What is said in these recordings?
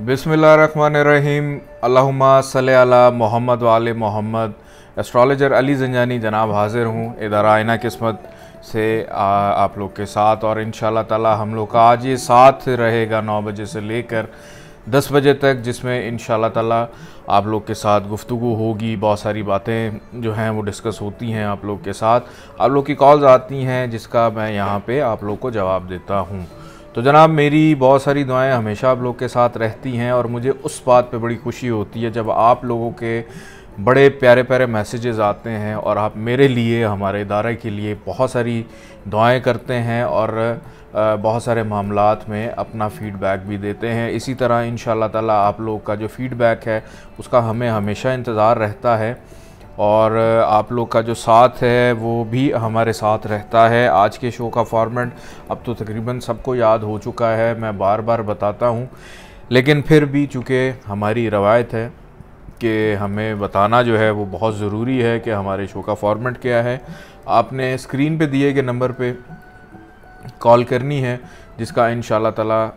बिस्मिल्लाहिर्रहमानिर्रहीम। अल्लाहुम्मा सल्ली अला मोहम्मद व आले मोहम्मद। एस्ट्रोलॉजर अली ज़ंजानी जनाब हाज़िर हूँ इदारा आइना किस्मत से आप लोग के साथ। और इंशाअल्लाह ताला हम लोग का आज ये साथ रहेगा 9 बजे से लेकर 10 बजे तक, जिसमें इंशाअल्लाह ताला आप लोग के साथ गुफ्तगू होगी। बहुत सारी बातें जो हैं वो डिस्कस होती हैं आप लोग के साथ। आप लोग की कॉल्स आती हैं जिसका मैं यहाँ पे आप लोग को जवाब देता हूँ। तो जनाब, मेरी बहुत सारी दुआएं हमेशा आप लोग के साथ रहती हैं और मुझे उस बात पे बड़ी खुशी होती है जब आप लोगों के बड़े प्यारे प्यारे मैसेजेस आते हैं और आप मेरे लिए, हमारे इदारे के लिए बहुत सारी दुआएं करते हैं और बहुत सारे मामलात में अपना फ़ीडबैक भी देते हैं। इसी तरह इंशाअल्लाह ताला आप लोग का जो फ़ीडबैक है उसका हमें हमेशा इंतज़ार रहता है और आप लोग का जो साथ है वो भी हमारे साथ रहता है। आज के शो का फॉर्मेट अब तो तकरीबन सबको याद हो चुका है, मैं बार बार बताता हूँ, लेकिन फिर भी चूँकि हमारी रवायत है कि हमें बताना जो है वो बहुत ज़रूरी है कि हमारे शो का फॉर्मेट क्या है। आपने स्क्रीन पे दिए गए नंबर पे कॉल करनी है, जिसका इंशाअल्लाह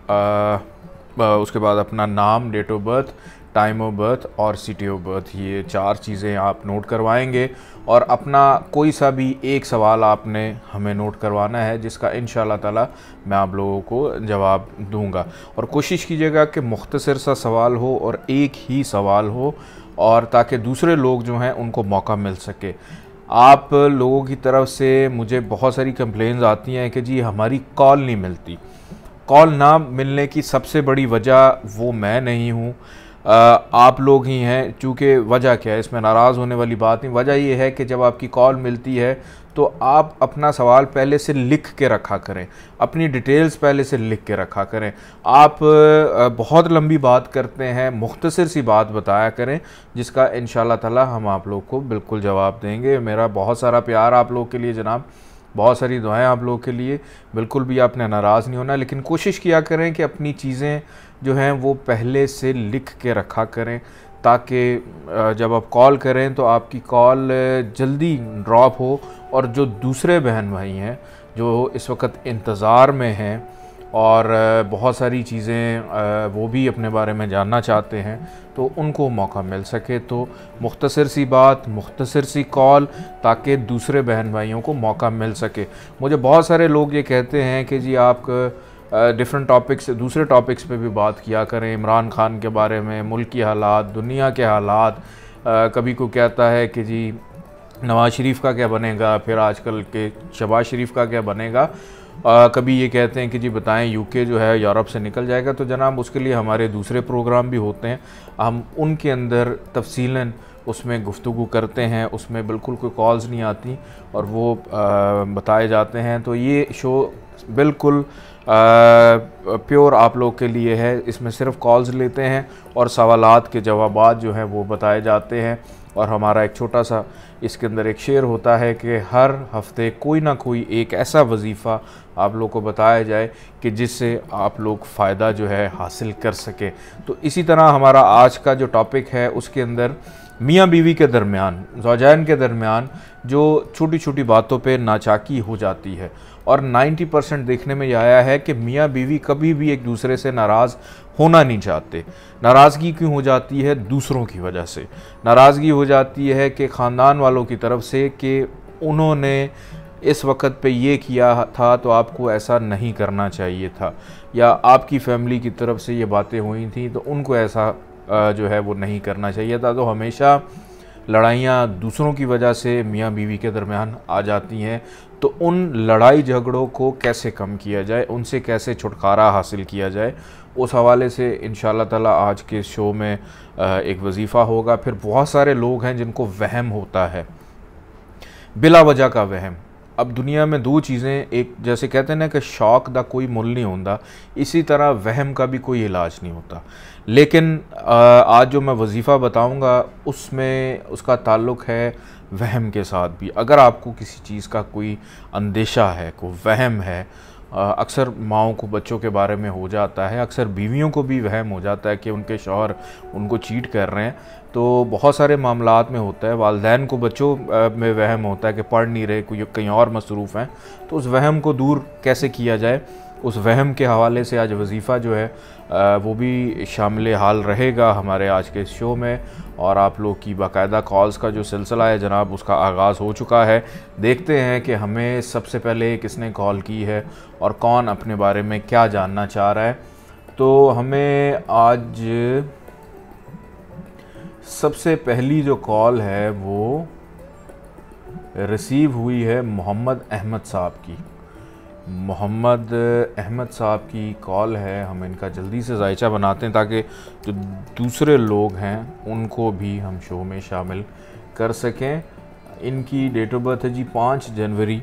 ताला उसके बाद अपना नाम, date of birth, time of birth और सिटी ऑफ बर्थ, ये 4 चीज़ें आप नोट करवाएंगे और अपना कोई सा भी एक सवाल आपने हमें नोट करवाना है, जिसका इंशाअल्लाह ताला मैं आप लोगों को जवाब दूंगा। और कोशिश कीजिएगा कि मुख्तसर सा सवाल हो और एक ही सवाल हो, और ताकि दूसरे लोग जो हैं उनको मौका मिल सके। आप लोगों की तरफ से मुझे बहुत सारी कंप्लेंट्स आती हैं कि जी हमारी कॉल नहीं मिलती। कॉल ना मिलने की सबसे बड़ी वजह वो मैं नहीं हूँ, आप लोग ही हैं। चूँकि वजह क्या है, इसमें नाराज़ होने वाली बात नहीं। वजह ये है कि जब आपकी कॉल मिलती है तो आप अपना सवाल पहले से लिख के रखा करें, अपनी डिटेल्स पहले से लिख के रखा करें। आप बहुत लंबी बात करते हैं, मुख्तसर सी बात बताया करें, जिसका इंशाअल्लाह ताला हम आप लोग को बिल्कुल जवाब देंगे। मेरा बहुत सारा प्यार आप लोग के लिए जनाब, बहुत सारी दुआएं आप लोगों के लिए। बिल्कुल भी आपने नाराज़ नहीं होना, लेकिन कोशिश किया करें कि अपनी चीज़ें जो हैं वो पहले से लिख के रखा करें, ताकि जब आप कॉल करें तो आपकी कॉल जल्दी ड्रॉप हो और जो दूसरे बहन भाई हैं जो इस वक्त इंतज़ार में हैं और बहुत सारी चीज़ें वो भी अपने बारे में जानना चाहते हैं, तो उनको मौका मिल सके। तो मुख्तसर सी बात, मुख्तसर सी कॉल, ताकि दूसरे बहन भाइयों को मौका मिल सके। मुझे बहुत सारे लोग ये कहते हैं कि जी आप डिफरेंट टॉपिक्स, दूसरे टॉपिक्स पे भी बात किया करें, इमरान खान के बारे में, मुल्क की हालात, दुनिया के हालात। कभी कोई कहता है कि जी नवाज़ शरीफ का क्या बनेगा, फिर आजकल के शहबाज शरीफ का क्या बनेगा। कभी ये कहते हैं कि जी बताएं यूके जो है यूरोप से निकल जाएगा। तो जनाब उसके लिए हमारे दूसरे प्रोग्राम भी होते हैं, हम उनके अंदर तफसीलन उसमें गुफ्तगू करते हैं, उसमें बिल्कुल कोई कॉल्स नहीं आती और वो बताए जाते हैं। तो ये शो बिल्कुल प्योर आप लोग के लिए है, इसमें सिर्फ कॉल्स लेते हैं और सवालात के जवाबात जो हैं वो बताए जाते हैं। और हमारा एक छोटा सा इसके अंदर एक शेर होता है कि हर हफ्ते कोई ना कोई एक ऐसा वजीफ़ा आप लोग को बताया जाए कि जिससे आप लोग फ़ायदा जो है हासिल कर सके। तो इसी तरह हमारा आज का जो टॉपिक है उसके अंदर मियाँ बीवी के दरमियान, ज़ौजैन के दरमियान जो छोटी छोटी बातों पे नाचाकी हो जाती है, और 90% देखने में यह आया है कि मियाँ बीवी कभी भी एक दूसरे से नाराज़ होना नहीं चाहते। नाराज़गी क्यों हो जाती है? दूसरों की वजह से नाराज़गी हो जाती है कि ख़ानदान वालों की तरफ से कि उन्होंने इस वक्त पे ये किया था तो आपको ऐसा नहीं करना चाहिए था, या आपकी फैमिली की तरफ से ये बातें हुई थी तो उनको ऐसा जो है वो नहीं करना चाहिए था। तो हमेशा लड़ाइयाँ दूसरों की वजह से मियाँ बीवी के दरमियान आ जाती हैं। तो उन लड़ाई झगड़ों को कैसे कम किया जाए, उनसे कैसे छुटकारा हासिल किया जाए, उस हवाले से इंशाअल्लाह ताला आज के शो में एक वजीफ़ा होगा। फिर बहुत सारे लोग हैं जिनको वहम होता है, बिला वजह का वहम। अब दुनिया में 2 चीज़ें, एक जैसे कहते हैं ना कि शौक दा कोई मुल नहीं होता, इसी तरह वहम का भी कोई इलाज नहीं होता। लेकिन आज जो मैं वजीफ़ा बताऊंगा उसमें उसका ताल्लुक़ है वहम के साथ भी। अगर आपको किसी चीज़ का कोई अंदेशा है, कोई वहम है, अक्सर माओं को बच्चों के बारे में हो जाता है, अक्सर बीवियों को भी वहम हो जाता है कि उनके शौहर उनको चीट कर रहे हैं, तो बहुत सारे मामलात में होता है। वालिदैन को बच्चों में वहम होता है कि पढ़ नहीं रहे, कोई कहीं और मसरूफ़ हैं, तो उस वहम को दूर कैसे किया जाए उस वहम के हवाले से आज वजीफ़ा जो है वो भी शामिल हाल रहेगा हमारे आज के शो में। और आप लोग की बाकायदा कॉल्स का जो सिलसिला है जनाब उसका आगाज़ हो चुका है। देखते हैं कि हमें सबसे पहले किसने कॉल की है और कौन अपने बारे में क्या जानना चाह रहा है। तो हमें आज सबसे पहली जो कॉल है वो रिसीव हुई है मोहम्मद अहमद साहब की। मोहम्मद अहमद साहब की कॉल है। हम इनका जल्दी से जायचा बनाते हैं ताकि जो दूसरे लोग हैं उनको भी हम शो में शामिल कर सकें। इनकी डेट ऑफ बर्थ है जी 5 जनवरी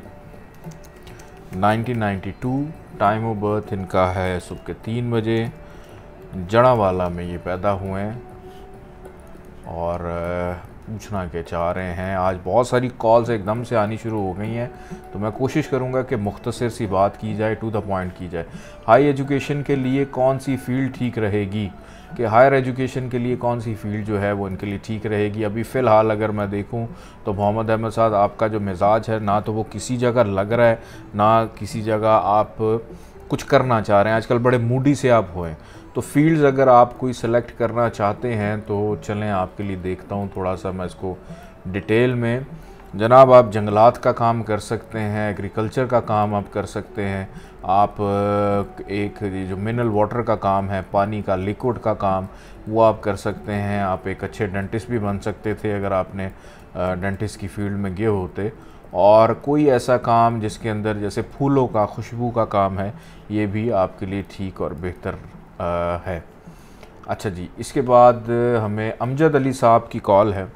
1992। टाइम ऑफ बर्थ इनका है सुबह के 3 बजे। जड़ावाला में ये पैदा हुए हैं और पूछना के चाह रहे हैं। आज बहुत सारी कॉल्स एकदम से आनी शुरू हो गई हैं तो मैं कोशिश करूंगा कि मुख्तसर सी बात की जाए, टू द पॉइंट की जाए। हाई एजुकेशन के लिए कौन सी फ़ील्ड ठीक रहेगी, कि हायर एजुकेशन के लिए कौन सी फ़ील्ड जो है वो इनके लिए ठीक रहेगी। अभी फ़िलहाल अगर मैं देखूं तो मोहम्मद अहमद साहब आपका जो मिजाज है ना तो वो किसी जगह लग रहा है ना किसी जगह आप कुछ करना चाह रहे हैं। आजकल बड़े मूडी से आप हुए। तो फील्ड्स अगर आप कोई सेलेक्ट करना चाहते हैं तो चलें आपके लिए देखता हूँ थोड़ा सा मैं इसको डिटेल में। जनाब आप जंगलात का काम कर सकते हैं, एग्रीकल्चर का काम आप कर सकते हैं, आप एक जो मिनरल वाटर का काम है, पानी का लिक्विड का काम वो आप कर सकते हैं। आप एक अच्छे डेंटिस्ट भी बन सकते थे अगर आपने डेंटिस्ट की फील्ड में गए होते। और कोई ऐसा काम जिसके अंदर जैसे फूलों का, खुशबू का काम है, ये भी आपके लिए ठीक और बेहतर है। अच्छा जी, इसके बाद हमें अमजद अली साहब की कॉल है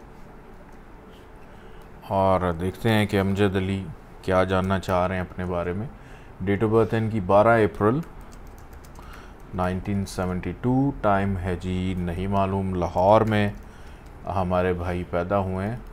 और देखते हैं कि अमजद अली क्या जानना चाह रहे हैं अपने बारे में। डेट ऑफ बर्थ है इनकी 12 अप्रैल 1972। टाइम है जी नहीं मालूम। लाहौर में हमारे भाई पैदा हुए हैं।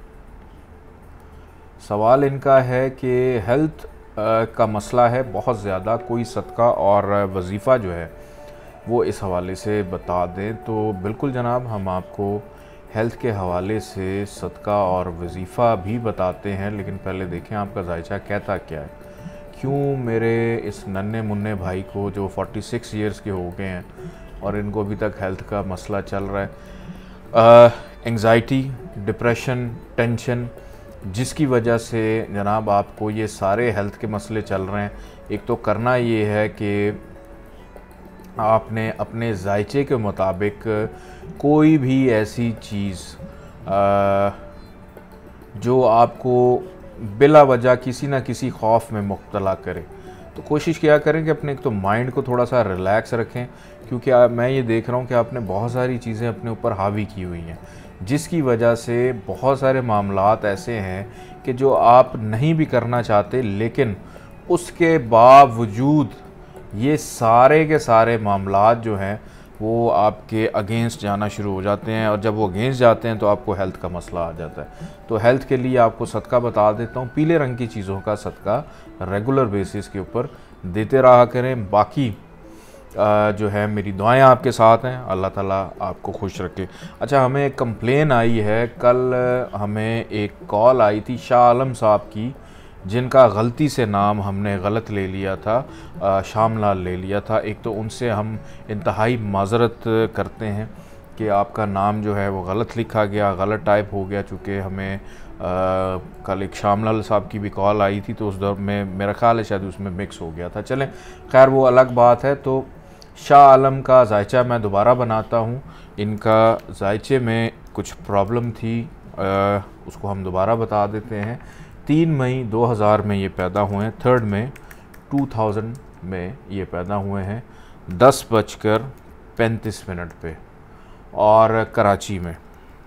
सवाल इनका है कि हेल्थ का मसला है बहुत ज़्यादा, कोई सदका और वजीफ़ा जो है वो इस हवाले से बता दें। तो बिल्कुल जनाब हम आपको हेल्थ के हवाले से सदका और वजीफ़ा भी बताते हैं, लेकिन पहले देखें आपका जायचा कहता क्या है। क्यों मेरे इस नन्हे मुन्ने भाई को जो 46 इयर्स के हो गए हैं और इनको अभी तक हेल्थ का मसला चल रहा है, एंग्जाइटी, डिप्रेशन, टेंशन, जिसकी वजह से जनाब आपको ये सारे हेल्थ के मसले चल रहे हैं। एक तो करना ये है कि आपने अपने जायचे के मुताबिक कोई भी ऐसी चीज़ जो आपको बिला वजह किसी ना किसी खौफ में मुब्तला करे तो कोशिश किया करें कि अपने एक तो माइंड को थोड़ा सा रिलैक्स रखें। क्योंकि मैं ये देख रहा हूँ कि आपने बहुत सारी चीज़ें अपने ऊपर हावी की हुई हैं जिसकी वजह से बहुत सारे मामलात ऐसे हैं कि जो आप नहीं भी करना चाहते, लेकिन उसके बावजूद ये सारे के सारे मामलात जो हैं वो आपके अगेंस्ट जाना शुरू हो जाते हैं। और जब वो अगेंस्ट जाते हैं तो आपको हेल्थ का मसला आ जाता है। तो हेल्थ के लिए आपको सदका बता देता हूँ, पीले रंग की चीज़ों का सदका रेगुलर बेसिस के ऊपर देते रहा करें। बाकी जो है मेरी दुआएं आपके साथ हैं, अल्लाह ताला आपको खुश रखे। अच्छा, हमें एक कंप्लेन आई है, कल हमें एक कॉल आई थी शाह आलम साहब की जिनका गलती से नाम हमने गलत ले लिया था, शामलाल ले लिया था। एक तो उनसे हम इंतहाई माज़रत करते हैं कि आपका नाम जो है वो गलत लिखा गया, गलत टाइप हो गया। चूँकि हमें कल एक शामलाल साहब की भी कॉल आई थी तो उस दौर में मेरा ख़्याल है शायद उसमें मिक्स हो गया था। चलें, खैर वो अलग बात है। तो शाह आलम का जायचा मैं दोबारा बनाता हूँ। इनका जायचे में कुछ प्रॉब्लम थी, उसको हम दोबारा बता देते हैं। 3 मई 2000 में ये पैदा हुए हैं, 3 मई 2000 में ये पैदा हुए हैं 10:35 पे और कराची में।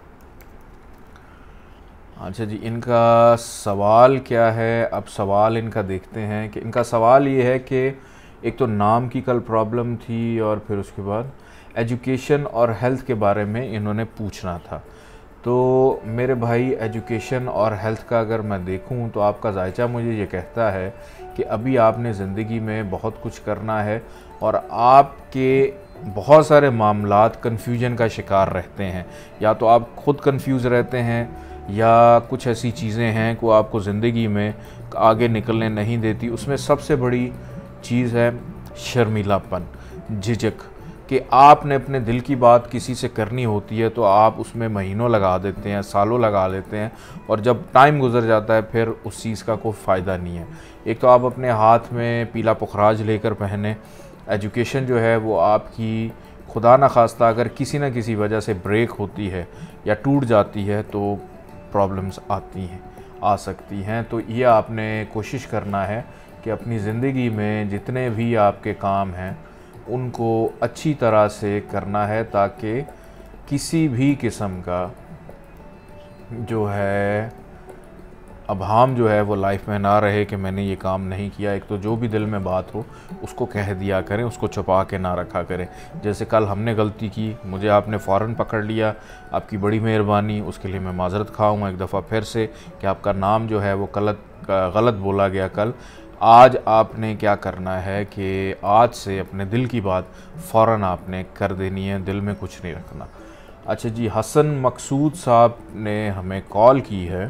अच्छा जी, इनका सवाल क्या है? अब सवाल इनका देखते हैं कि इनका सवाल ये है कि एक तो नाम की कल प्रॉब्लम थी और फिर उसके बाद एजुकेशन और हेल्थ के बारे में इन्होंने पूछना था। तो मेरे भाई, एजुकेशन और हेल्थ का अगर मैं देखूं तो आपका जायचा मुझे ये कहता है कि अभी आपने ज़िंदगी में बहुत कुछ करना है और आपके बहुत सारे मामलात कन्फ्यूजन का शिकार रहते हैं। या तो आप ख़ुद कन्फ्यूज़ रहते हैं या कुछ ऐसी चीज़ें हैं को आपको ज़िंदगी में आगे निकलने नहीं देती। उसमें सबसे बड़ी चीज़ है शर्मीलापन, झिझक कि आपने अपने दिल की बात किसी से करनी होती है तो आप उसमें महीनों लगा देते हैं, सालों लगा लेते हैं, और जब टाइम गुजर जाता है फिर उस चीज़ का कोई फ़ायदा नहीं है। एक तो आप अपने हाथ में पीला पुखराज लेकर पहने, एजुकेशन जो है वो आपकी खुदा न खास्ता अगर किसी न किसी वजह से ब्रेक होती है या टूट जाती है तो प्रॉब्लम्स आती हैं, आ सकती हैं। तो ये आपने कोशिश करना है कि अपनी ज़िंदगी में जितने भी आपके काम हैं उनको अच्छी तरह से करना है, ताकि किसी भी किस्म का जो है अभाम जो है वो लाइफ में ना रहे कि मैंने ये काम नहीं किया। एक तो जो भी दिल में बात हो उसको कह दिया करें, उसको छुपा के ना रखा करें। जैसे कल हमने गलती की, मुझे आपने फ़ौरन पकड़ लिया, आपकी बड़ी मेहरबानी, उसके लिए मैं माज़रत खाऊँगा एक दफ़ा फिर से कि आपका नाम जो है वो गलत बोला गया कल। आज आपने क्या करना है कि आज से अपने दिल की बात फ़ौरन आपने कर देनी है, दिल में कुछ नहीं रखना। अच्छा जी, हसन मकसूद साहब ने हमें कॉल की है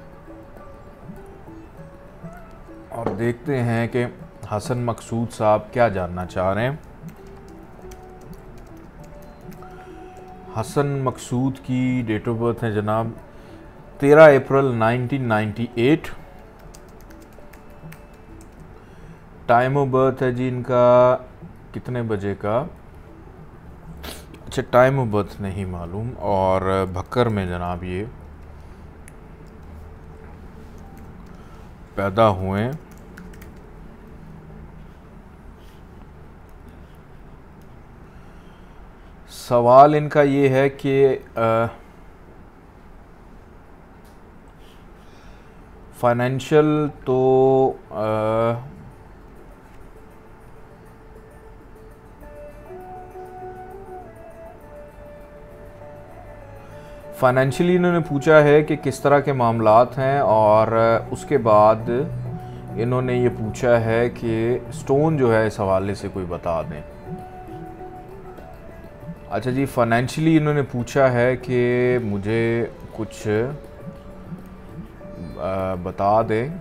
और देखते हैं कि हसन मकसूद साहब क्या जानना चाह रहे हैं। हसन मकसूद की डेट ऑफ बर्थ है जनाब 13 अप्रैल 1998। टाइम ऑफ बर्थ है जी इनका कितने बजे का, अच्छा टाइम ऑफ बर्थ नहीं मालूम, और भक्कर में जनाब ये पैदा हुए। सवाल इनका ये है कि फाइनेंशियल तो फाइनेंशियली इन्होंने पूछा है कि किस तरह के मामलात हैं, और उसके बाद इन्होंने ये पूछा है कि स्टोन जो है इस हवाले से कोई बता दें। अच्छा जी, फाइनेंशियली इन्होंने पूछा है कि मुझे कुछ बता दें।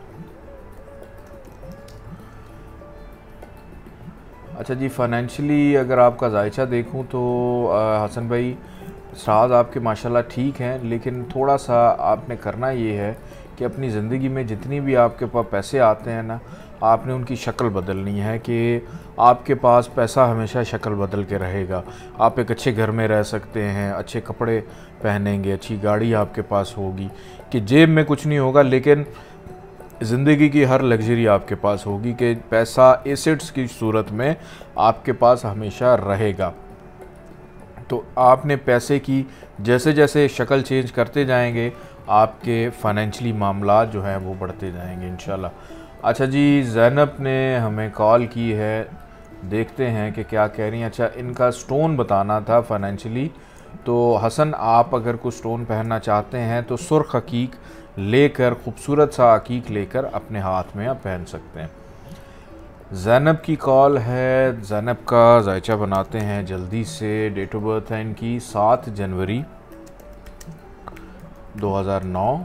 अच्छा जी, फाइनेंशियली अगर आपका जायचा देखूं तो हसन भाई स्टार्स आपके माशाल्लाह ठीक हैं, लेकिन थोड़ा सा आपने करना ये है कि अपनी ज़िंदगी में जितनी भी आपके पास पैसे आते हैं ना, आपने उनकी शक्ल बदलनी है कि आपके पास पैसा हमेशा शक्ल बदल के रहेगा। आप एक अच्छे घर में रह सकते हैं, अच्छे कपड़े पहनेंगे, अच्छी गाड़ी आपके पास होगी, कि जेब में कुछ नहीं होगा, लेकिन ज़िंदगी की हर लग्जरी आपके पास होगी, कि पैसा एसेट्स की सूरत में आपके पास हमेशा रहेगा। तो आपने पैसे की जैसे जैसे शक्ल चेंज करते जाएंगे, आपके फाइनेंशियली मामला जो हैं वो बढ़ते जाएंगे इंशाल्लाह। अच्छा जी, ज़ैनब ने हमें कॉल की है, देखते हैं कि क्या कह रही हैं। अच्छा, इनका स्टोन बताना था फाइनेंशियली। तो हसन, आप अगर कोई स्टोन पहनना चाहते हैं तो सुर्ख अकीक लेकर, खूबसूरत सा अकीक लेकर अपने हाथ में आप पहन सकते हैं। ज़ैनब की कॉल है, ज़ैनब का जायचा बनाते हैं जल्दी से। डेट ऑफ बर्थ है इनकी 7 जनवरी 2009,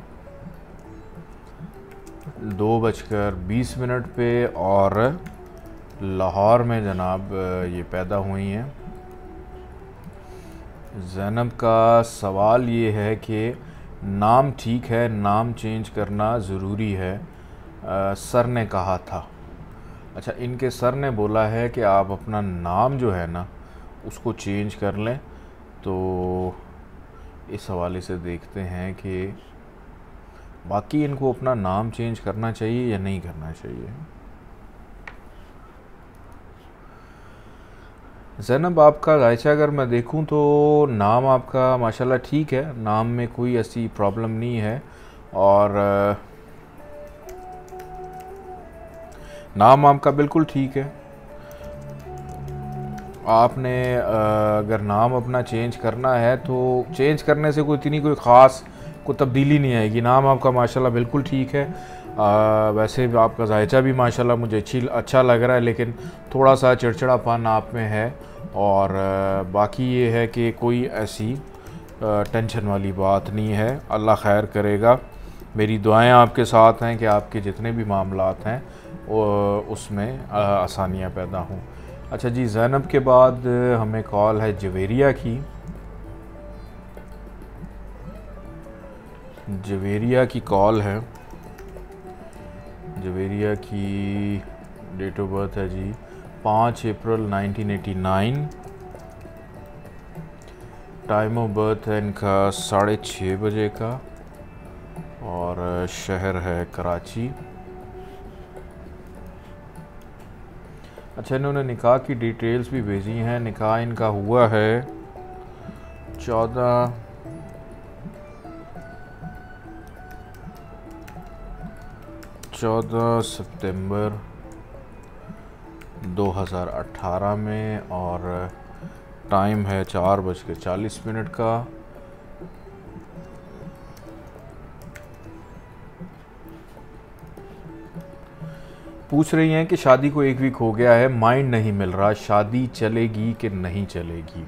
2:20 पे, और लाहौर में जनाब ये पैदा हुई हैं। ज़ैनब का सवाल ये है कि नाम ठीक है, नाम चेंज करना ज़रूरी है, सर ने कहा था। अच्छा, इनके सर ने बोला है कि आप अपना नाम जो है ना उसको चेंज कर लें। तो इस हवाले से देखते हैं कि बाकी इनको अपना नाम चेंज करना चाहिए या नहीं करना चाहिए। ज़ैनब, आपका जायचा अगर मैं देखूं तो नाम आपका माशाल्लाह ठीक है, नाम में कोई ऐसी प्रॉब्लम नहीं है, और नाम आपका बिल्कुल ठीक है। आपने अगर नाम अपना चेंज करना है तो चेंज करने से कोई ख़ास तब्दीली नहीं आएगी। नाम आपका माशाल्लाह बिल्कुल ठीक है। वैसे आपका जायचा भी माशाल्लाह मुझे अच्छा लग रहा है, लेकिन थोड़ा सा चिड़चिड़ापन आप में है, और बाकी ये है कि कोई ऐसी टेंशन वाली बात नहीं है। अल्लाह खैर करेगा। मेरी दुआएं आपके साथ हैं कि आपके जितने भी मामलात हैं उसमें आसानियाँ पैदा हों। अच्छा जी, ज़ैनब के बाद हमें कॉल है जवेरिया की। जवेरिया की कॉल है। जवेरिया की डेट ऑफ बर्थ है जी 5 अप्रैल 1989। टाइम ऑफ बर्थ है इनका 6:30 बजे का और शहर है कराची। अच्छा, इन्होंने निकाह की डिटेल्स भी भेजी हैं। निकाह इनका हुआ है 14 सितंबर 2018 में और टाइम है 4:40 का। पूछ रही हैं कि शादी को 1 वीक हो गया है, माइंड नहीं मिल रहा, शादी चलेगी कि नहीं चलेगी।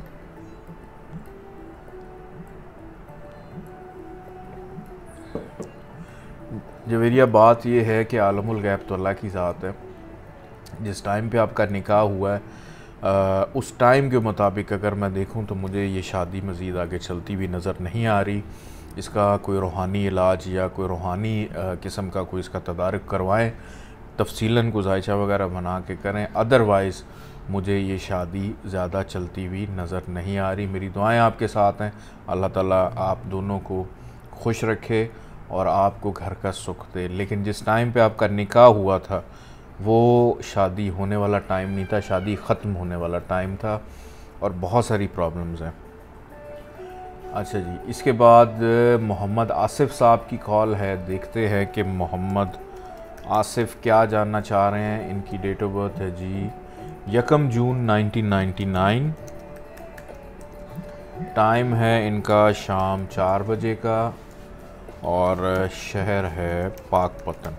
जवेरिया, बात यह है कि आलमुल गैब तो अल्लाह की ज़ात है। जिस टाइम पे आपका निकाह हुआ है उस टाइम के मुताबिक अगर मैं देखूं तो मुझे ये शादी मज़ीद आगे चलती हुई नज़र नहीं आ रही। इसका कोई रूहानी इलाज या कोई रूहानी किस्म का कोई इसका तदारुक करवाएं, तफसीलन गुज़ाइशा वगैरह बना के करें। अदरवाइज़ मुझे ये शादी ज़्यादा चलती हुई नज़र नहीं आ रही। मेरी दुआएं आपके साथ हैं। अल्लाह ताला आप दोनों को खुश रखे और आपको घर का सुख दे। लेकिन जिस टाइम पे आपका निकाह हुआ था वो शादी होने वाला टाइम नहीं था, शादी ख़त्म होने वाला टाइम था और बहुत सारी प्रॉब्लम्स हैं। अच्छा जी, इसके बाद मोहम्मद आसिफ साहब की कॉल है। देखते हैं कि मोहम्मद आसिफ क्या जानना चाह रहे हैं। इनकी डेट ऑफ बर्थ है जी 1 जून 1999। टाइम है इनका शाम 4 बजे का और शहर है पाकपतन।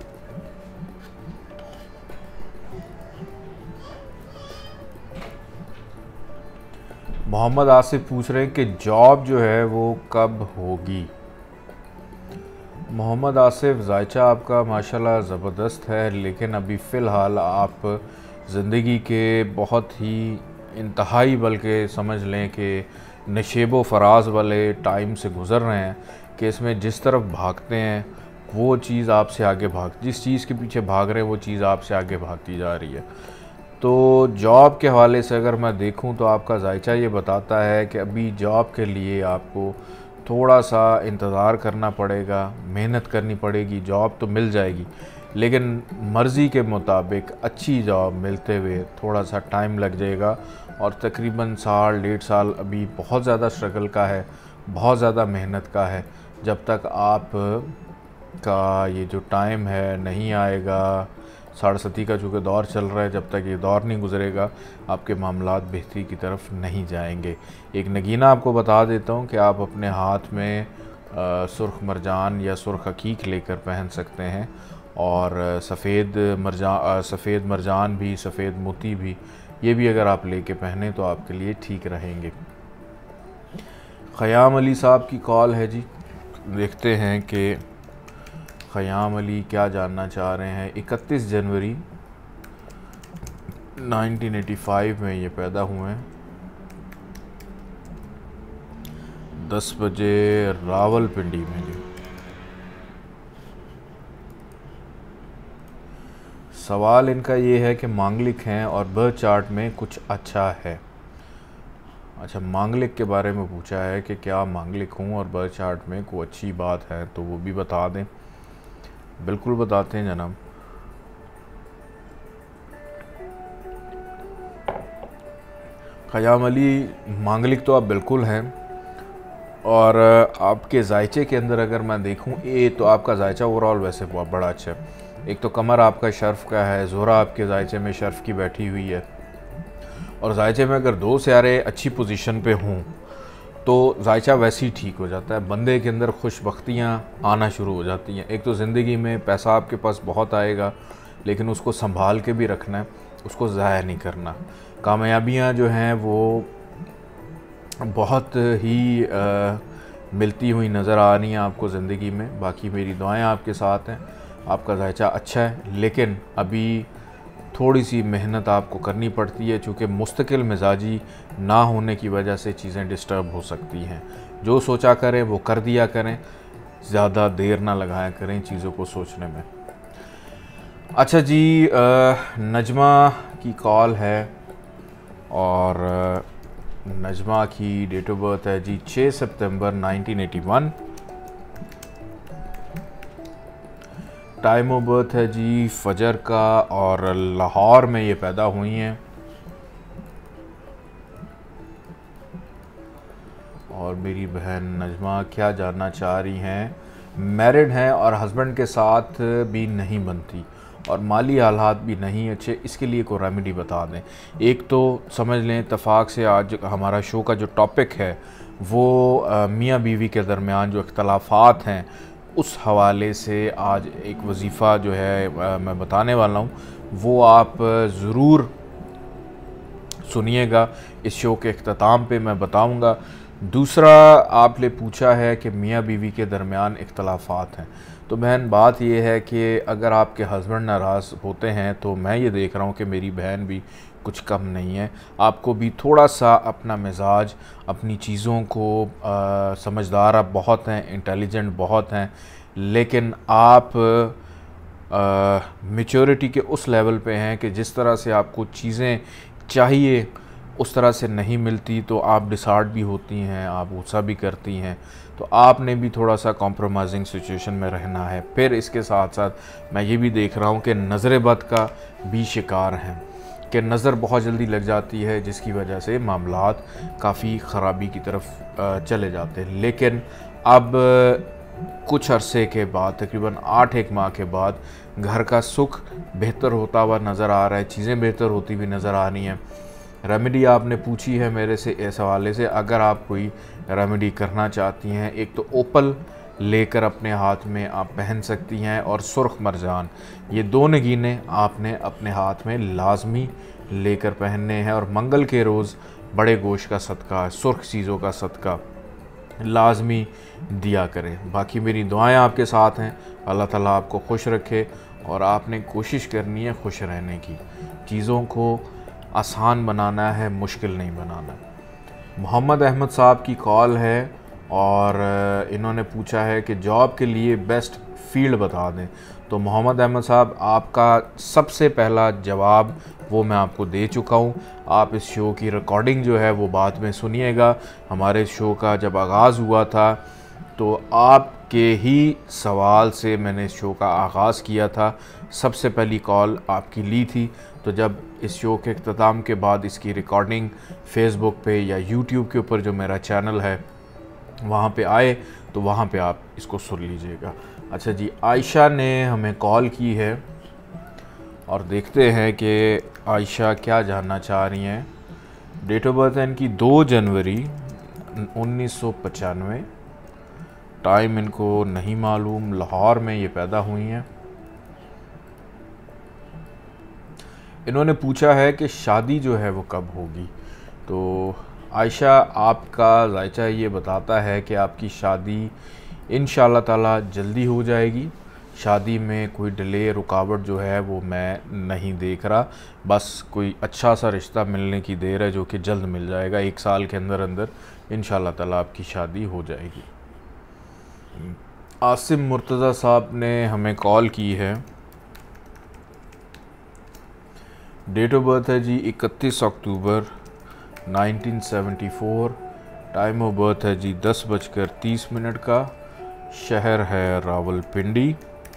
मोहम्मद आसिफ पूछ रहे हैं कि जॉब जो है वो कब होगी। मोहम्मद आसिफ, जायचा आपका माशाल्लाह ज़बरदस्त है, लेकिन अभी फ़िलहाल आप ज़िंदगी के बहुत ही इंतहाई, बल्कि समझ लें कि नशेब व फराज वाले टाइम से गुज़र रहे हैं कि इसमें जिस तरफ भागते हैं वो चीज़ आपसे आगे जिस चीज़ के पीछे भाग रहे हैं वो चीज़ आपसे आगे भागती जा रही है। तो जॉब के हवाले से अगर मैं देखूं तो आपका जायचा ये बताता है कि अभी जॉब के लिए आपको थोड़ा सा इंतज़ार करना पड़ेगा, मेहनत करनी पड़ेगी। जॉब तो मिल जाएगी लेकिन मर्ज़ी के मुताबिक अच्छी जॉब मिलते हुए थोड़ा सा टाइम लग जाएगा और तकरीबन 1.5 साल अभी बहुत ज़्यादा स्ट्रगल का है, बहुत ज़्यादा मेहनत का है। जब तक आप का ये जो टाइम है नहीं आएगा, 7.5 का चूँकि दौर चल रहा है, जब तक ये दौर नहीं गुजरेगा आपके मामलात बेहतरी की तरफ नहीं जाएंगे। एक नगीना आपको बता देता हूँ कि आप अपने हाथ में सुर्ख मरजान या सुर्ख हकीक लेकर पहन सकते हैं और सफ़ेद मरजान भी, सफ़ेद मोती भी, ये भी अगर आप लेके पहने तो आपके लिए ठीक रहेंगे। ख़याम अली साहब की कॉल है जी। देखते हैं कि ख़याम अली क्या जानना चाह रहे हैं। 31 जनवरी 1985 में ये पैदा हुए हैं। 10 बजे रावलपिंडी में जी। सवाल इनका ये है कि मांगलिक हैं और बर्थ चार्ट में कुछ अच्छा है। अच्छा, मांगलिक के बारे में पूछा है कि क्या मांगलिक हूँ और बर्थ चार्ट में कोई अच्छी बात है तो वो भी बता दें। बिल्कुल बताते हैं जनाब। ख़याम अली, मांगलिक तो आप बिल्कुल हैं और आपके जायचे के अंदर अगर मैं देखूं तो आपका जायचा ओवरऑल वैसे बहुत बड़ा अच्छा है। एक तो कमर आपका शर्फ़ का है, ज़ोरा आपके जायचे में शर्फ़ की बैठी हुई है और जायचे में अगर 2 सियारे अच्छी पोजीशन पे हों तो जायचा वैसे ही ठीक हो जाता है। बंदे के अंदर खुशबख्तियाँ आना शुरू हो जाती हैं। एक तो ज़िंदगी में पैसा आपके पास बहुत आएगा लेकिन उसको संभाल के भी रखना है, उसको ज़ाया नहीं करना। कामयाबियाँ जो हैं वो बहुत ही मिलती हुई नज़र आ रही हैं आपको ज़िंदगी में। बाकी मेरी दुआएं आपके साथ हैं। आपका जायचा अच्छा है, लेकिन अभी थोड़ी सी मेहनत आपको करनी पड़ती है, चूँकि मुस्तकिल मिजाजी ना होने की वजह से चीज़ें डिस्टर्ब हो सकती हैं। जो सोचा करें वो कर दिया करें, ज़्यादा देर ना लगाया करें चीज़ों को सोचने में। अच्छा जी, नजमा की कॉल है और नजमा की डेट ऑफ बर्थ है जी 6 सितंबर 1981। टाइम ऑफ बर्थ है जी फजर का, और लाहौर में ये पैदा हुई हैं। और मेरी बहन नजमा क्या जानना चाह रही हैं? मैरिड हैं और हस्बैंड के साथ भी नहीं बनती और माली हालात भी नहीं अच्छे, इसके लिए कोई रेमेडी बता दें। एक तो समझ लें इत्तफाक से आज हमारा शो का जो टॉपिक है वो मियाँ बीवी के दरमियान जो इख्तलाफात हैं उस हवाले से आज एक वजीफ़ा जो है मैं बताने वाला हूँ, वो आप ज़रूर सुनिएगा। इस शो के अख्ताम पे मैं बताऊँगा। दूसरा, आपने पूछा है कि मियाँ बीवी के दरमियान इख्तलाफात हैं, तो बहन बात यह है कि अगर आपके हस्बैंड नाराज़ होते हैं तो मैं ये देख रहा हूँ कि मेरी बहन भी कुछ कम नहीं है। आपको भी थोड़ा सा अपना मिजाज, अपनी चीज़ों को समझदार आप बहुत हैं, इंटेलिजेंट बहुत हैं, लेकिन आप मैच्योरिटी के उस लेवल पे हैं कि जिस तरह से आपको चीज़ें चाहिए उस तरह से नहीं मिलती, तो आप डिसहार्ट भी होती हैं, आप गुस्सा भी करती हैं। तो आपने भी थोड़ा सा कॉम्प्रोमाइजिंग सिचुएशन में रहना है। फिर इसके साथ साथ मैं ये भी देख रहा हूँ कि नज़र बद का भी शिकार हैं, कि नज़र बहुत जल्दी लग जाती है, जिसकी वजह से मामलात काफ़ी ख़राबी की तरफ चले जाते हैं। लेकिन अब कुछ अरसे के बाद, तकरीबन 8 माह के बाद, घर का सुख बेहतर होता हुआ नज़र आ रहा है, चीज़ें बेहतर होती हुई नज़र आ रही हैं। रेमेडी आपने पूछी है मेरे से इस हवाले से, अगर आप कोई रेमेडी करना चाहती हैं, एक तो ओपल लेकर अपने हाथ में आप पहन सकती हैं, और सुर्ख मरजान, ये 2 नगीने आपने अपने हाथ में लाजमी लेकर पहनने हैं। और मंगल के रोज़ बड़े गोश्त का सदका, सुर्ख चीज़ों का सदका लाजमी दिया करें। बाकी मेरी दुआएं आपके साथ हैं। अल्लाह ताला आपको खुश रखे, और आपने कोशिश करनी है खुश रहने की। चीज़ों को आसान बनाना है, मुश्किल नहीं बनाना। मोहम्मद अहमद साहब की कॉल है और इन्होंने पूछा है कि जॉब के लिए बेस्ट फील्ड बता दें। तो मोहम्मद अहमद साहब, आपका सबसे पहला जवाब वो मैं आपको दे चुका हूँ। आप इस शो की रिकॉर्डिंग जो है वो बाद में सुनिएगा। हमारे शो का जब आगाज़ हुआ था तो आपके ही सवाल से मैंने इस शो का आगाज़ किया था, सबसे पहली कॉल आपकी ली थी। तो जब इस शो के अख्ताम के बाद इसकी रिकॉर्डिंग फेसबुक पे या यूट्यूब के ऊपर जो मेरा चैनल है वहाँ पे आए, तो वहाँ पे आप इसको सुन लीजिएगा। अच्छा जी, आयशा ने हमें कॉल की है और देखते हैं कि आयशा क्या जानना चाह रही हैं। डेट ऑफ बर्थ है इनकी 2 जनवरी 1995। टाइम इनको नहीं मालूम, लाहौर में ये पैदा हुई हैं। इन्होंने पूछा है कि शादी जो है वो कब होगी। तो आयशा, आपका जायचा ये बताता है कि आपकी शादी इंशाअल्लाह ताला जल्दी हो जाएगी। शादी में कोई डिले, रुकावट जो है वो मैं नहीं देख रहा। बस कोई अच्छा सा रिश्ता मिलने की देर है, जो कि जल्द मिल जाएगा। 1 साल के अंदर अंदर इंशाअल्लाह ताला आपकी शादी हो जाएगी। आसिम मुर्तज़ा साहब ने हमें कॉल की है। डेट ऑफ बर्थ है जी 31 अक्टूबर 1974। टाइम ऑफ बर्थ है जी 10:30 का। शहर है रावलपिंडी।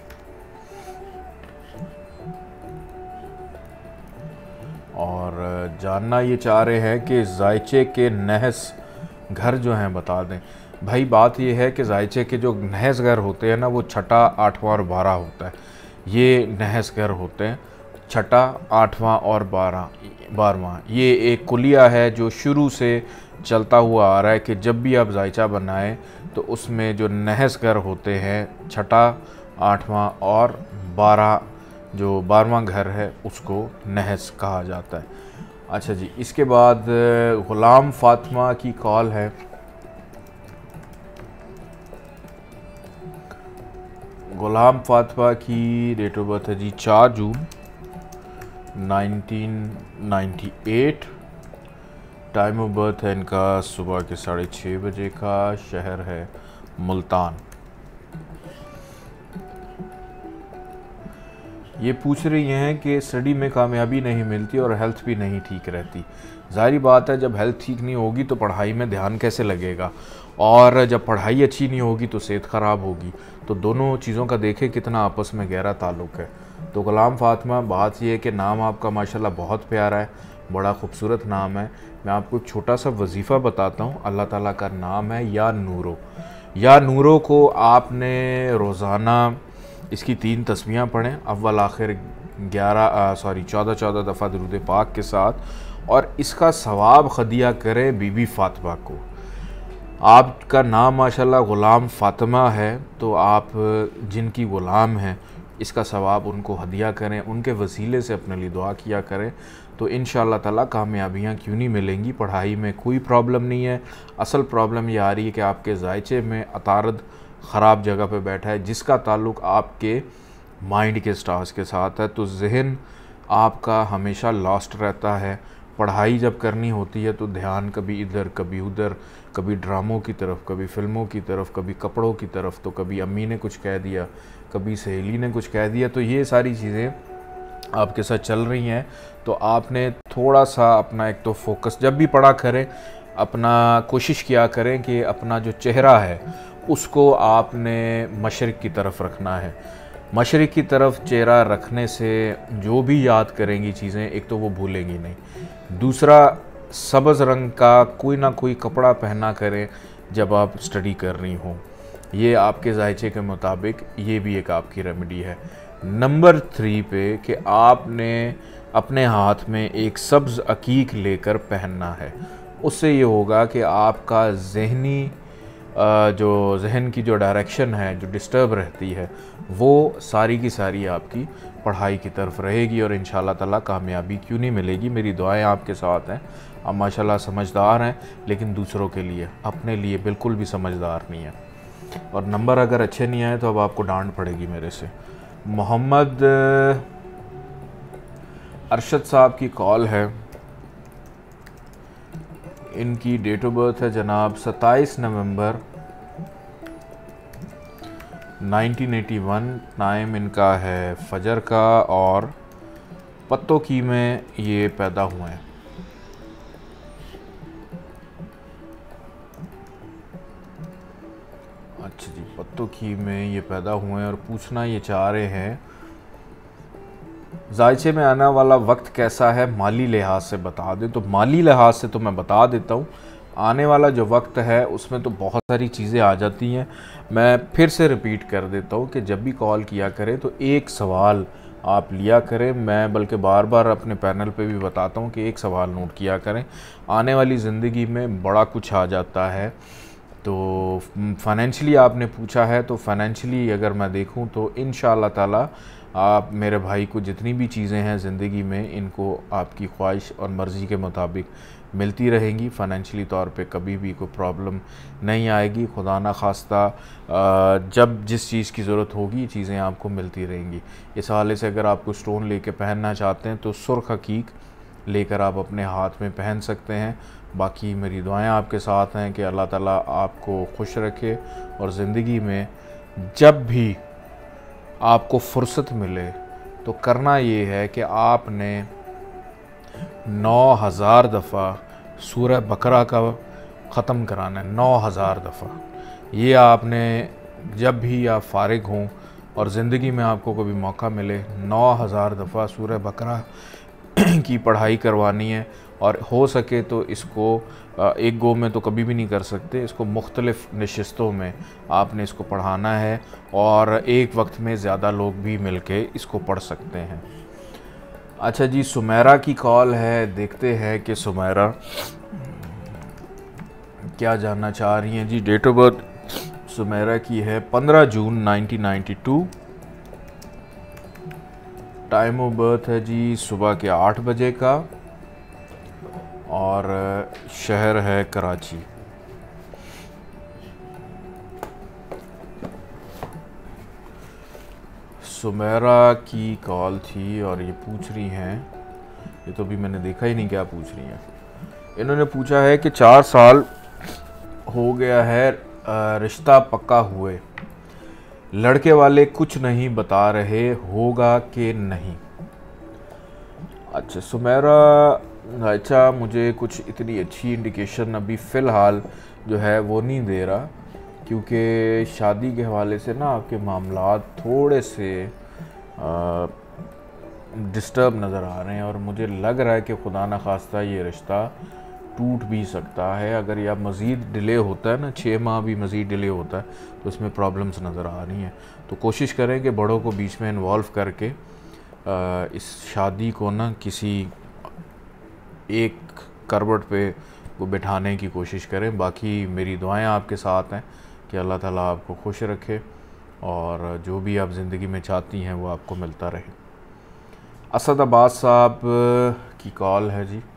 और जानना ये चाह रहे हैं कि जायचे के नहस घर जो हैं बता दें। भाई बात ये है कि जायचे के जो नहस घर होते हैं ना, वो 6, 8वां और 12 होता है। ये नहस घर होते हैं 6, 8वां और 12वां। ये एक कुलिया है जो शुरू से चलता हुआ आ रहा है कि जब भी आप जायचा बनाएं तो उसमें जो नहस घर होते हैं 6, 8वां और 12, जो 12वां घर है उसको नहस कहा जाता है। अच्छा जी, इसके बाद ग़ुलाम फ़ातिमा की कॉल है। ग़ुलाम फ़ातिमा की डेट ऑफ बर्थ है जी 4 जून 1998। टाइम ऑफ बर्थ है इनका सुबह के 6:30 बजे का। शहर है मुल्तान। ये पूछ रही हैं कि स्टडी में कामयाबी नहीं मिलती और हेल्थ भी नहीं ठीक रहती। ज़ाहिर बात है, जब हेल्थ ठीक नहीं होगी तो पढ़ाई में ध्यान कैसे लगेगा, और जब पढ़ाई अच्छी नहीं होगी तो सेहत ख़राब होगी। तो दोनों चीज़ों का देखें कितना आपस में गहरा ताल्लुक़ है। तो ग़ुलाम फ़ातिमा, बात यह है कि नाम आपका माशाल्लाह बहुत प्यारा है, बड़ा खूबसूरत नाम है। मैं आपको एक छोटा सा वजीफ़ा बताता हूँ। अल्लाह ताला का नाम है या नूरो। या नूरो को आपने रोज़ाना इसकी 3 तस्बीहां पढ़ें, अव्वल आखिर 14 दफ़ा दुरूद पाक के साथ, और इसका सवाब खदिया करें बीबी फ़ातिमा को। आपका नाम माशाल्लाह ग़ुलाम फ़ातिमा है, तो आप जिनकी ग़ुलाम हैं इसका सवाब उनको हदिया करें, उनके वसीले से अपने लिए दुआ किया करें। तो इंशाअल्लाह ताला कामयाबियाँ क्यों नहीं मिलेंगी। पढ़ाई में कोई प्रॉब्लम नहीं है, असल प्रॉब्लम ये आ रही है कि आपके जायचे में अतारद ख़राब जगह पे बैठा है, जिसका ताल्लुक़ आपके माइंड के स्टार्स के साथ है। तो जहन आपका हमेशा लॉस्ट रहता है। पढ़ाई जब करनी होती है तो ध्यान कभी इधर कभी उधर, कभी ड्रामों की तरफ, कभी फ़िल्मों की तरफ, कभी कपड़ों की तरफ, तो कभी अम्मी ने कुछ कह दिया, कभी सहेली ने कुछ कह दिया। तो ये सारी चीज़ें आपके साथ चल रही हैं। तो आपने थोड़ा सा अपना एक तो फोकस जब भी पढ़ा करें, अपना कोशिश किया करें कि अपना जो चेहरा है उसको आपने मशरिक़ की तरफ रखना है। मशरिक़ की तरफ चेहरा रखने से जो भी याद करेंगी चीज़ें, एक तो वो भूलेंगी नहीं, दूसरा सब्ज़ रंग का कोई ना कोई कपड़ा पहना करें जब आप स्टडी कर रही हों। ये आपके जायचे के मुताबिक ये भी एक आपकी रेमेडी है। नंबर 3 पे कि आपने अपने हाथ में एक सब्ज़ अकीक लेकर पहनना है। उससे ये होगा कि आपका ज़हनी जो जहन की जो डायरेक्शन है, जो डिस्टर्ब रहती है, वो सारी की सारी आपकी पढ़ाई की तरफ रहेगी और इंशाअल्लाह ताला कामयाबी क्यों नहीं मिलेगी। मेरी दुआएं आपके साथ हैं। आप माशाल्लाह समझदार हैं, लेकिन दूसरों के लिए, अपने लिए बिल्कुल भी समझदार नहीं है। और नंबर अगर अच्छे नहीं आए तो अब आपको डांट पड़ेगी मेरे से। मोहम्मद अरशद साहब की कॉल है। इनकी डेट ऑफ बर्थ है जनाब 27 नवंबर 1981। टाइम इनका है फजर का, और पत्तों की में ये पैदा हुए हैं। अच्छा जी, पत्तों की में ये पैदा हुए हैं और पूछना ये चाह रहे हैं जायचे में आने वाला वक्त कैसा है, माली लिहाज से बता दें। तो माली लिहाज से तो मैं बता देता हूँ, आने वाला जो वक्त है उसमें तो बहुत सारी चीज़ें आ जाती हैं। मैं फिर से रिपीट कर देता हूँ कि जब भी कॉल किया करें तो एक सवाल आप लिया करें। मैं बल्कि बार बार अपने पैनल पे भी बताता हूँ कि एक सवाल नोट किया करें। आने वाली ज़िंदगी में बड़ा कुछ आ जाता है। तो फाइनेंशियली आपने पूछा है, तो फाइनेंशियली अगर मैं देखूँ तो इंशाअल्लाह ताला आप मेरे भाई को जितनी भी चीज़ें हैं ज़िंदगी में, इनको आपकी ख्वाहिश और मर्ज़ी के मुताबिक मिलती रहेंगी। फाइनेंशियली तौर पे कभी भी कोई प्रॉब्लम नहीं आएगी। खुदा ना खास्ता जब जिस चीज़ की ज़रूरत होगी चीज़ें आपको मिलती रहेंगी। इस हवाले से अगर आपको स्टोन लेके पहनना चाहते हैं तो सुर्ख हकीक लेकर आप अपने हाथ में पहन सकते हैं। बाकी मेरी दुआएं आपके साथ हैं कि अल्लाह ताला आपको खुश रखे और ज़िंदगी में जब भी आपको फ़ुर्सत मिले तो करना ये है कि आपने 9000 दफ़ा सूरह बकरा का ख़त्म कराना है। 9000 दफ़ा ये आपने जब भी आप फ़ारिग हों और ज़िंदगी में आपको कभी मौका मिले 9000 दफ़ा सूरह बकरा की पढ़ाई करवानी है। और हो सके तो इसको एक गो में तो कभी भी नहीं कर सकते, इसको मुख्तलिफ़ नशिस्तों में आपने इसको पढ़ाना है और एक वक्त में ज़्यादा लोग भी मिलके इसको पढ़ सकते हैं। अच्छा जी, सुमेरा की कॉल है। देखते हैं कि सुमेरा क्या जानना चाह रही हैं जी। डेट ऑफ बर्थ सुमेरा की है 15 जून 1992। टाइम ऑफ बर्थ है जी सुबह के 8 बजे का, और शहर है कराची। सुमेरा की कॉल थी और ये पूछ रही हैं, ये तो अभी मैंने देखा ही नहीं क्या पूछ रही हैं। इन्होंने पूछा है कि 4 साल हो गया है रिश्ता पक्का हुए, लड़के वाले कुछ नहीं बता रहे, होगा कि नहीं। अच्छा सुमेरा, अच्छा मुझे कुछ इतनी अच्छी इंडिकेशन अभी फ़िलहाल जो है वो नहीं दे रहा, क्योंकि शादी के हवाले से ना आपके मामलात थोड़े से डिस्टर्ब नज़र आ रहे हैं और मुझे लग रहा है कि खुदा न खास्ता ये रिश्ता टूट भी सकता है। अगर यह मज़ीद डिले होता है ना, 6 माह भी मज़ीद डिले होता है, तो इसमें प्रॉब्लम्स नज़र आ रही हैं। तो कोशिश करें कि बड़ों को बीच में इन्वॉल्व करके इस शादी को ना किसी एक करवट पे वो बिठाने की कोशिश करें। बाकी मेरी दुआएं आपके साथ हैं कि अल्लाह ताला आपको खुश रखे और जो भी आप ज़िंदगी में चाहती हैं वो आपको मिलता रहे। असद अब्बास साहब की कॉल है जी।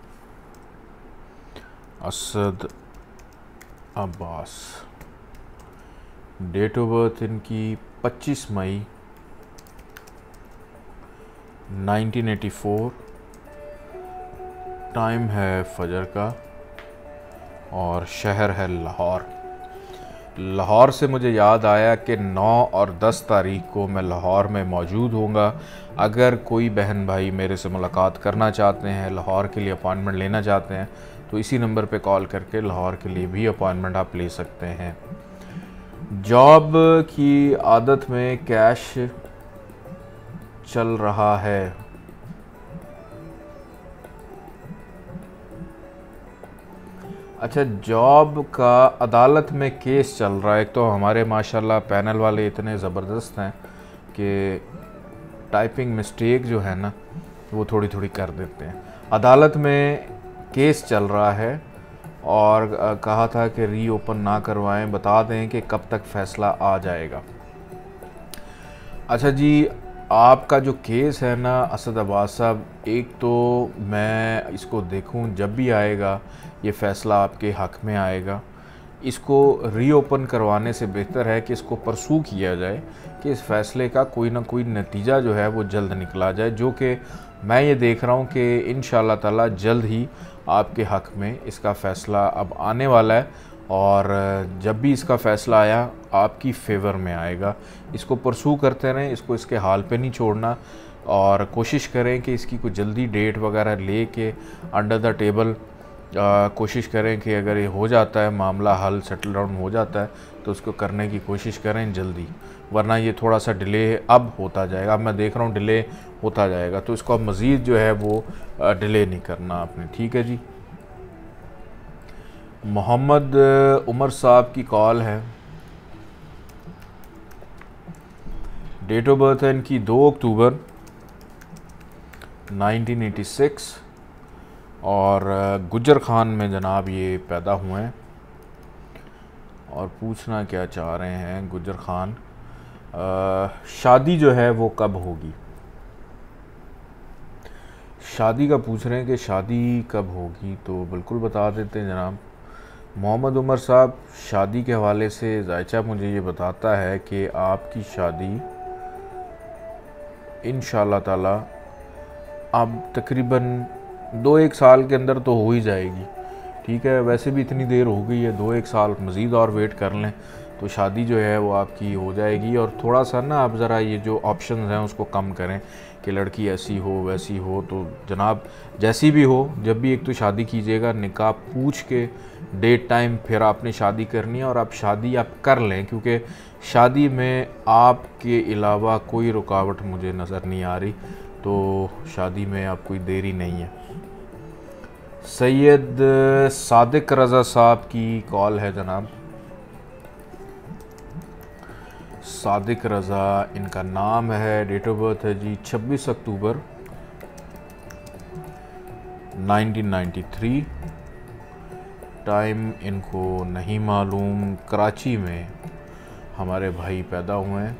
Asad Abbas, date of birth इनकी 25 मई 1984, टाइम है फजर का और शहर है लाहौर। लाहौर से मुझे याद आया कि 9 और 10 तारीख को मैं लाहौर में मौजूद होऊंगा। अगर कोई बहन भाई मेरे से मुलाकात करना चाहते हैं, लाहौर के लिए अपॉइंटमेंट लेना चाहते हैं, तो इसी नंबर पे कॉल करके लाहौर के लिए भी अपॉइंटमेंट आप ले सकते हैं। जॉब की आदत में कैश चल रहा है, अच्छा जॉब का अदालत में केस चल रहा है। एक तो हमारे माशाल्लाह पैनल वाले इतने ज़बरदस्त हैं कि टाइपिंग मिस्टेक जो है ना वो थोड़ी थोड़ी कर देते हैं। अदालत में केस चल रहा है और कहा था कि रीओपन ना करवाएं, बता दें कि कब तक फ़ैसला आ जाएगा। अच्छा जी, आपका जो केस है ना असद अब्बास साहब, एक तो मैं इसको देखूं जब भी आएगा ये फ़ैसला आपके हक़ में आएगा। इसको रीओपन करवाने से बेहतर है कि इसको परसू किया जाए कि इस फ़ैसले का कोई ना कोई नतीजा जो है वो जल्द निकला जाए, जो कि मैं ये देख रहा हूँ कि इंशाअल्लाह ताला जल्द ही आपके हक़ में इसका फ़ैसला अब आने वाला है और जब भी इसका फ़ैसला आया आपकी फ़ेवर में आएगा। इसको परसू करते रहें, इसको इसके हाल पे नहीं छोड़ना और कोशिश करें कि इसकी कोई जल्दी डेट वगैरह ले के अंडर द टेबल कोशिश करें कि अगर ये हो जाता है मामला हल, सेटल डाउन हो जाता है, तो उसको करने की कोशिश करें जल्दी, वरना ये थोड़ा सा डिले अब होता जाएगा। अब मैं देख रहा हूँ डिले होता जाएगा, तो इसको अब मज़ीद जो है वो डिले नहीं करना आपने, ठीक है जी। मोहम्मद उमर साहब की कॉल है, डेट ऑफ बर्थ है इनकी 2 अक्टूबर 1986 और गुजर खान में जनाब ये पैदा हुए हैं। और पूछना क्या चाह रहे हैं गुजर खान, शादी जो है वो कब होगी, शादी का पूछ रहे हैं कि शादी कब होगी, तो बिल्कुल बता देते हैं जनाब। मोहम्मद उमर साहब, शादी के हवाले से जायचा मुझे ये बताता है कि आपकी शादी इंशाअल्लाह ताला अब तकरीबन 2-1 साल के अंदर तो हो ही जाएगी, ठीक है। वैसे भी इतनी देर हो गई है, 2-1 साल मज़ीद और वेट कर लें तो शादी जो है वो आपकी हो जाएगी। और थोड़ा सा ना आप ज़रा ये जो ऑप्शंस हैं उसको कम करें कि लड़की ऐसी हो वैसी हो, तो जनाब जैसी भी हो, जब भी एक तो शादी कीजिएगा निकाह पूछ के डेट टाइम फिर आपने शादी करनी है और आप शादी आप कर लें, क्योंकि शादी में आपके अलावा कोई रुकावट मुझे नज़र नहीं आ रही, तो शादी में आप कोई देरी नहीं है। सैयद सादिक रज़ा साहब की कॉल है जनाब। सादिक रज़ा इनका नाम है, डेट ऑफ बर्थ है जी 26 अक्टूबर 1993, टाइम इनको नहीं मालूम। कराची में हमारे भाई पैदा हुए हैं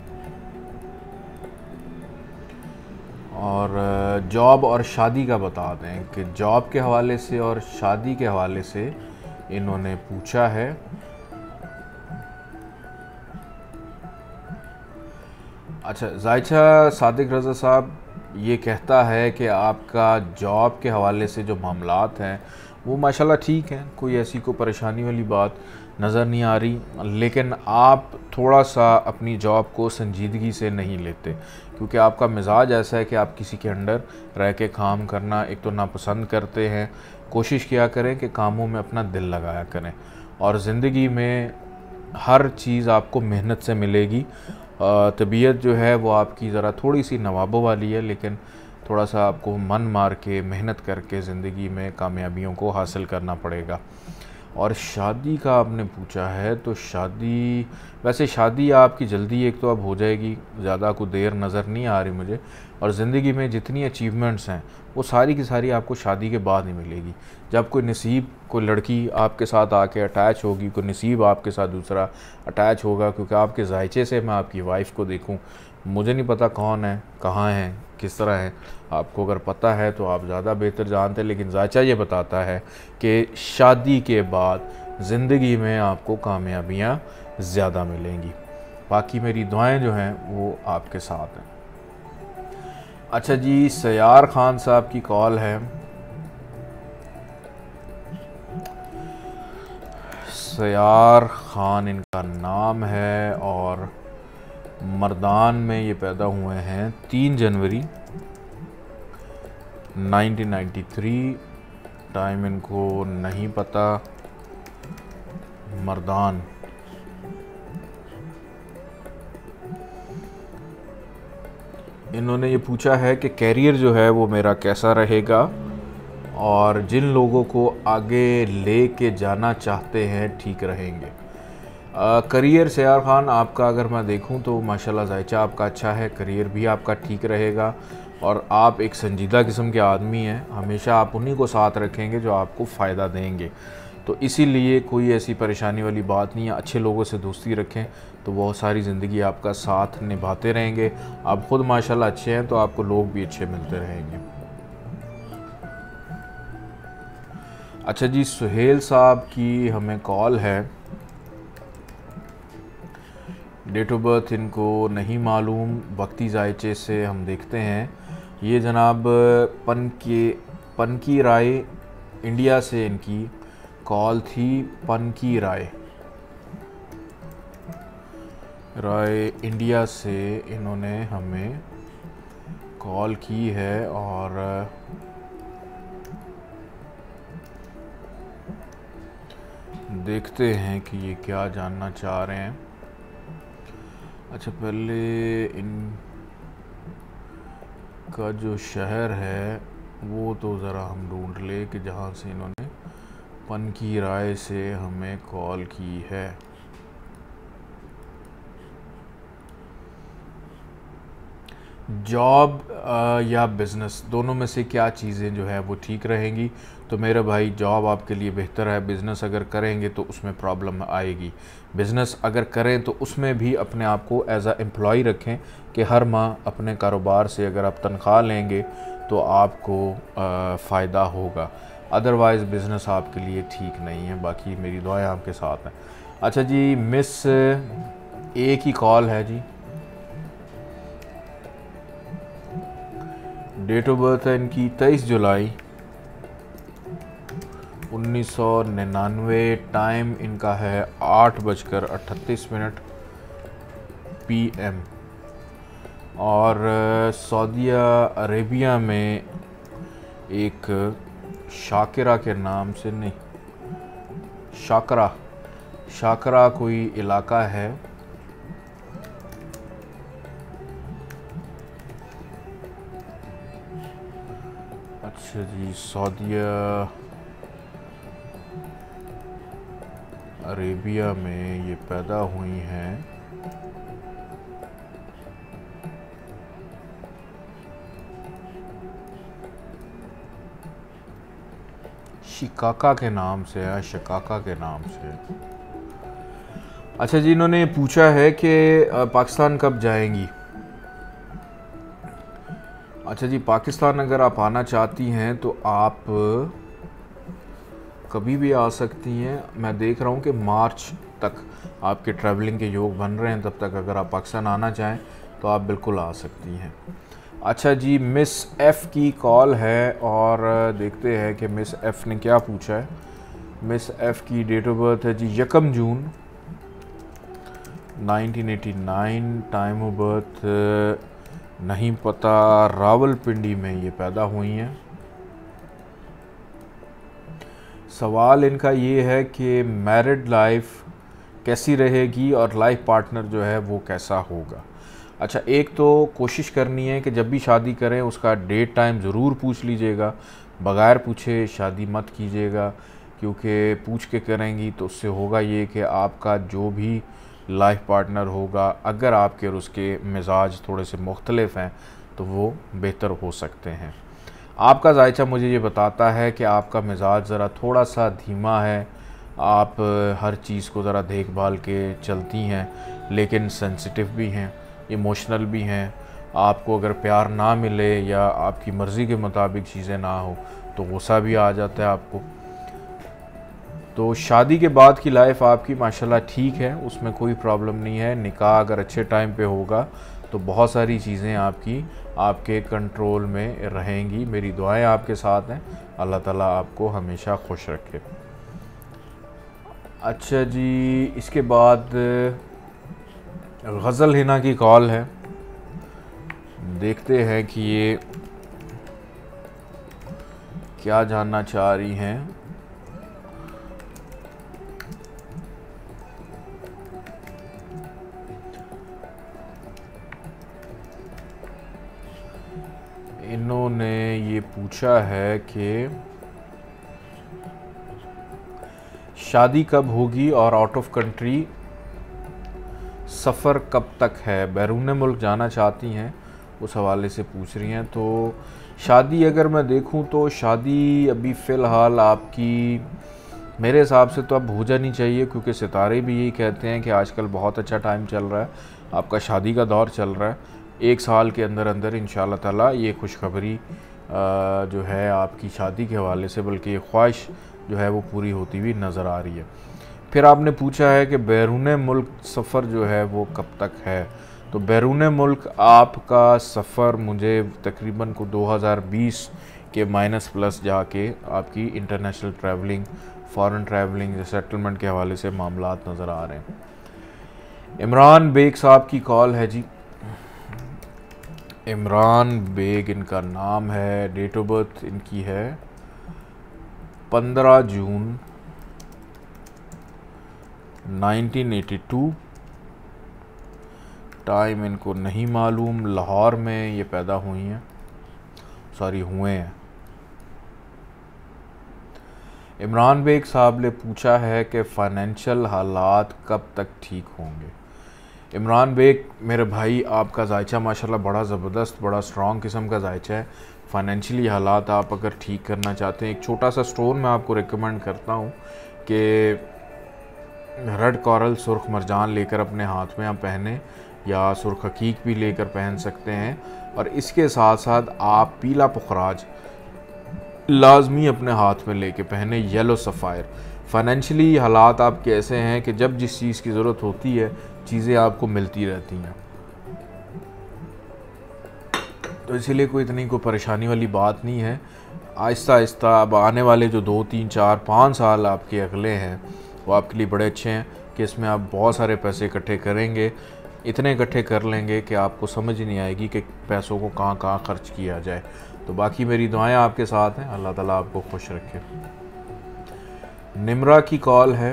और जॉब और शादी का बता दें कि जॉब के हवाले से और शादी के हवाले से इन्होंने पूछा है। अच्छा, जायचा सादिक रज़ा साहब ये कहता है कि आपका जॉब के हवाले से जो मामलात हैं वो माशाल्लाह ठीक हैं, कोई ऐसी कोई परेशानी वाली बात नज़र नहीं आ रही, लेकिन आप थोड़ा सा अपनी जॉब को संजीदगी से नहीं लेते, क्योंकि आपका मिजाज ऐसा है कि आप किसी के अंडर रह के काम करना एक तो नापसंद करते हैं। कोशिश किया करें कि कामों में अपना दिल लगाया करें, और ज़िंदगी में हर चीज़ आपको मेहनत से मिलेगी। तबीयत जो है वो आपकी ज़रा थोड़ी सी नवाबों वाली है, लेकिन थोड़ा सा आपको मन मार के मेहनत करके ज़िंदगी में कामयाबियों को हासिल करना पड़ेगा। और शादी का आपने पूछा है, तो शादी, वैसे शादी आपकी जल्दी एक तो अब हो जाएगी, ज़्यादा कोई देर नज़र नहीं आ रही मुझे। और ज़िंदगी में जितनी अचीवमेंट्स हैं वो सारी की सारी आपको शादी के बाद ही मिलेगी। जब कोई नसीब, कोई लड़की आपके साथ आके अटैच होगी, कोई नसीब आपके साथ दूसरा अटैच होगा, क्योंकि आपके जायचे से मैं आपकी वाइफ को देखूं, मुझे नहीं पता कौन है, कहाँ है, किस तरह है। आपको अगर पता है तो आप ज़्यादा बेहतर जानते हैं, लेकिन जायचा ये बताता है कि शादी के बाद ज़िंदगी में आपको कामयाबियाँ ज़्यादा मिलेंगी। बाकी मेरी दुआएं जो हैं वो आपके साथ हैं। अच्छा जी, सयार ख़ान साहब की कॉल है। सयार ख़ान इनका नाम है, और मर्दान में ये पैदा हुए हैं 3 जनवरी 1993। टाइम इनको नहीं पता। मर्दान। इन्होंने ये पूछा है कि कैरियर जो है वो मेरा कैसा रहेगा, और जिन लोगों को आगे ले के जाना चाहते हैं ठीक रहेंगे। करियर सयार ख़ान आपका अगर मैं देखूं तो माशाल्लाह जायचा आपका अच्छा है, करियर भी आपका ठीक रहेगा, और आप एक संजीदा किस्म के आदमी हैं। हमेशा आप उन्हीं को साथ रखेंगे जो आपको फ़ायदा देंगे, तो इसीलिए कोई ऐसी परेशानी वाली बात नहीं है। अच्छे लोगों से दोस्ती रखें तो बहुत सारी ज़िंदगी आपका साथ निभाते रहेंगे। आप ख़ुद माशाल्लाह अच्छे हैं तो आपको लोग भी अच्छे मिलते रहेंगे। अच्छा जी, सुहेल साहब की हमें कॉल है। डेट ऑफ बर्थ इनको नहीं मालूम, वक्ती जायचे से हम देखते हैं। ये जनाब पनकी राय इंडिया से इनकी कॉल थी। पनकी राय इंडिया से इन्होंने हमें कॉल की है, और देखते हैं कि ये क्या जानना चाह रहे हैं। अच्छा, पहले इनका जो शहर है वो तो ज़रा हम ढूंढ ले कि जहाँ से इन्होंने पनकी राय से हमें कॉल की है। जॉब या बिज़नेस, दोनों में से क्या चीज़ें जो है वो ठीक रहेंगी? तो मेरे भाई, जॉब आपके लिए बेहतर है। बिज़नेस अगर करेंगे तो उसमें प्रॉब्लम आएगी। बिज़नेस अगर करें तो उसमें भी अपने आप को एज अ एम्प्लॉय रखें कि हर माह अपने कारोबार से अगर आप तनख्वाह लेंगे तो आपको फ़ायदा होगा। अदरवाइज़ बिज़नेस आपके लिए ठीक नहीं है। बाकी मेरी दुआएं आपके साथ हैं। अच्छा जी, मिस ए की कॉल है जी। डेट ऑफ बर्थ है इनकी 23 जुलाई 1999। टाइम इनका है 8:38 PM, और सऊदी अरेबिया में एक शाकिरा के नाम से, नहीं, शाकरा कोई इलाका है। अच्छा जी, सऊदी अरेबिया में ये पैदा हुई हैं। शिकाका के नाम से है, शिकाका के नाम से। अच्छा जी, इन्होंने पूछा है कि पाकिस्तान कब जाएंगी। अच्छा जी, पाकिस्तान अगर आप आना चाहती हैं तो आप कभी भी आ सकती हैं। मैं देख रहा हूँ कि मार्च तक आपके ट्रैवलिंग के योग बन रहे हैं। तब तक अगर आप पाकिस्तान आना चाहें तो आप बिल्कुल आ सकती हैं। अच्छा जी, मिस एफ़ की कॉल है और देखते हैं कि मिस एफ़ ने क्या पूछा है। मिस एफ़ की डेट ऑफ बर्थ है जी 1 जून 1989। टाइम ऑफ बर्थ नहीं पता, रावलपिंडी में ये पैदा हुई हैं। सवाल इनका ये है कि मैरिड लाइफ कैसी रहेगी और लाइफ पार्टनर जो है वो कैसा होगा। अच्छा, एक तो कोशिश करनी है कि जब भी शादी करें उसका डेट टाइम ज़रूर पूछ लीजिएगा, बगैर पूछे शादी मत कीजिएगा, क्योंकि पूछ के करेंगी तो उससे होगा ये कि आपका जो भी लाइफ पार्टनर होगा, अगर आपके और उसके मिजाज थोड़े से मुख्तलिफ हैं तो वो बेहतर हो सकते हैं। आपका जायचा मुझे ये बताता है कि आपका मिजाज ज़रा थोड़ा सा धीमा है, आप हर चीज़ को ज़रा देखभाल के चलती हैं, लेकिन सेंसिटिव भी हैं, इमोशनल भी हैं। आपको अगर प्यार ना मिले या आपकी मर्ज़ी के मुताबिक चीज़ें ना हो तो गुस्सा भी आ जाता है आपको। तो शादी के बाद की लाइफ आपकी माशाल्लाह ठीक है, उसमें कोई प्रॉब्लम नहीं है। निकाह अगर अच्छे टाइम पे होगा तो बहुत सारी चीज़ें आपकी आपके कंट्रोल में रहेंगी। मेरी दुआएं आपके साथ हैं, अल्लाह ताला आपको हमेशा खुश रखे। अच्छा जी, इसके बाद गज़ल हिना की कॉल है, देखते हैं कि ये क्या जानना चाह रही हैं। इन्होंने ये पूछा है कि शादी कब होगी और आउट ऑफ कंट्री सफ़र कब तक है, बैरून मुल्क जाना चाहती हैं, उस हवाले से पूछ रही हैं। तो शादी अगर मैं देखूं तो शादी अभी फ़िलहाल आपकी मेरे हिसाब से तो अब हो जानी चाहिए, क्योंकि सितारे भी यही कहते हैं कि आजकल बहुत अच्छा टाइम चल रहा है, आपका शादी का दौर चल रहा है। 1 साल के अंदर अंदर इंशाअल्लाह ताला ये खुशखबरी जो है आपकी शादी के हवाले से, बल्कि ये ख्वाहिश जो है वो पूरी होती हुई नज़र आ रही है। फिर आपने पूछा है कि बैरून मुल्क सफ़र जो है वो कब तक है। तो बैरून मुल्क आपका सफ़र मुझे तकरीबन को 2020 के माइनस प्लस जाके आपकी international travelling, foreign travelling, settlement के हवाले से मामलात नज़र आ रहे हैं। इमरान बेग साहब की कॉल है जी। इमरान बेग इनका नाम है, डेट ऑफ बर्थ इनकी है 15 जून 1982। टाइम इनको नहीं मालूम, लाहौर में ये पैदा हुई हैं, हुए हैं। इमरान बेग साहब ने पूछा है कि फ़ाइनेंशियल हालात कब तक ठीक होंगे। इमरान बेग मेरे भाई, आपका जायचा माशाल्लाह बड़ा ज़बरदस्त, बड़ा स्ट्रॉन्ग किस्म का जायचा है। फ़ाइनेंशियली हालात आप अगर ठीक करना चाहते हैं, एक छोटा सा स्टोन मैं आपको रिकमेंड करता हूँ कि रेड कॉरल सुर्ख मरजान लेकर अपने हाथ में आप पहने, या सुर्ख हकीक भी लेकर पहन सकते हैं। और इसके साथ साथ आप पीला पुखराज लाजमी अपने हाथ में लेके पहने, येलो सफ़ायर। फ़ाइनेंशियली हालात आपके ऐसे हैं कि जब जिस चीज़ की ज़रूरत होती है चीज़ें आपको मिलती रहती हैं, तो इसीलिए कोई इतनी कोई परेशानी वाली बात नहीं है। आहिस्ता आहिस्ता अब आने वाले जो 2, 3, 4, 5 साल आपके अगले हैं वो आपके लिए बड़े अच्छे हैं कि इसमें आप बहुत सारे पैसे इकट्ठे करेंगे, इतने इकट्ठे कर लेंगे कि आपको समझ नहीं आएगी कि पैसों को कहाँ कहाँ खर्च किया जाए। तो बाकी मेरी दुआएं आपके साथ हैं, अल्लाह ताला आपको खुश रखे। निम्रा की कॉल है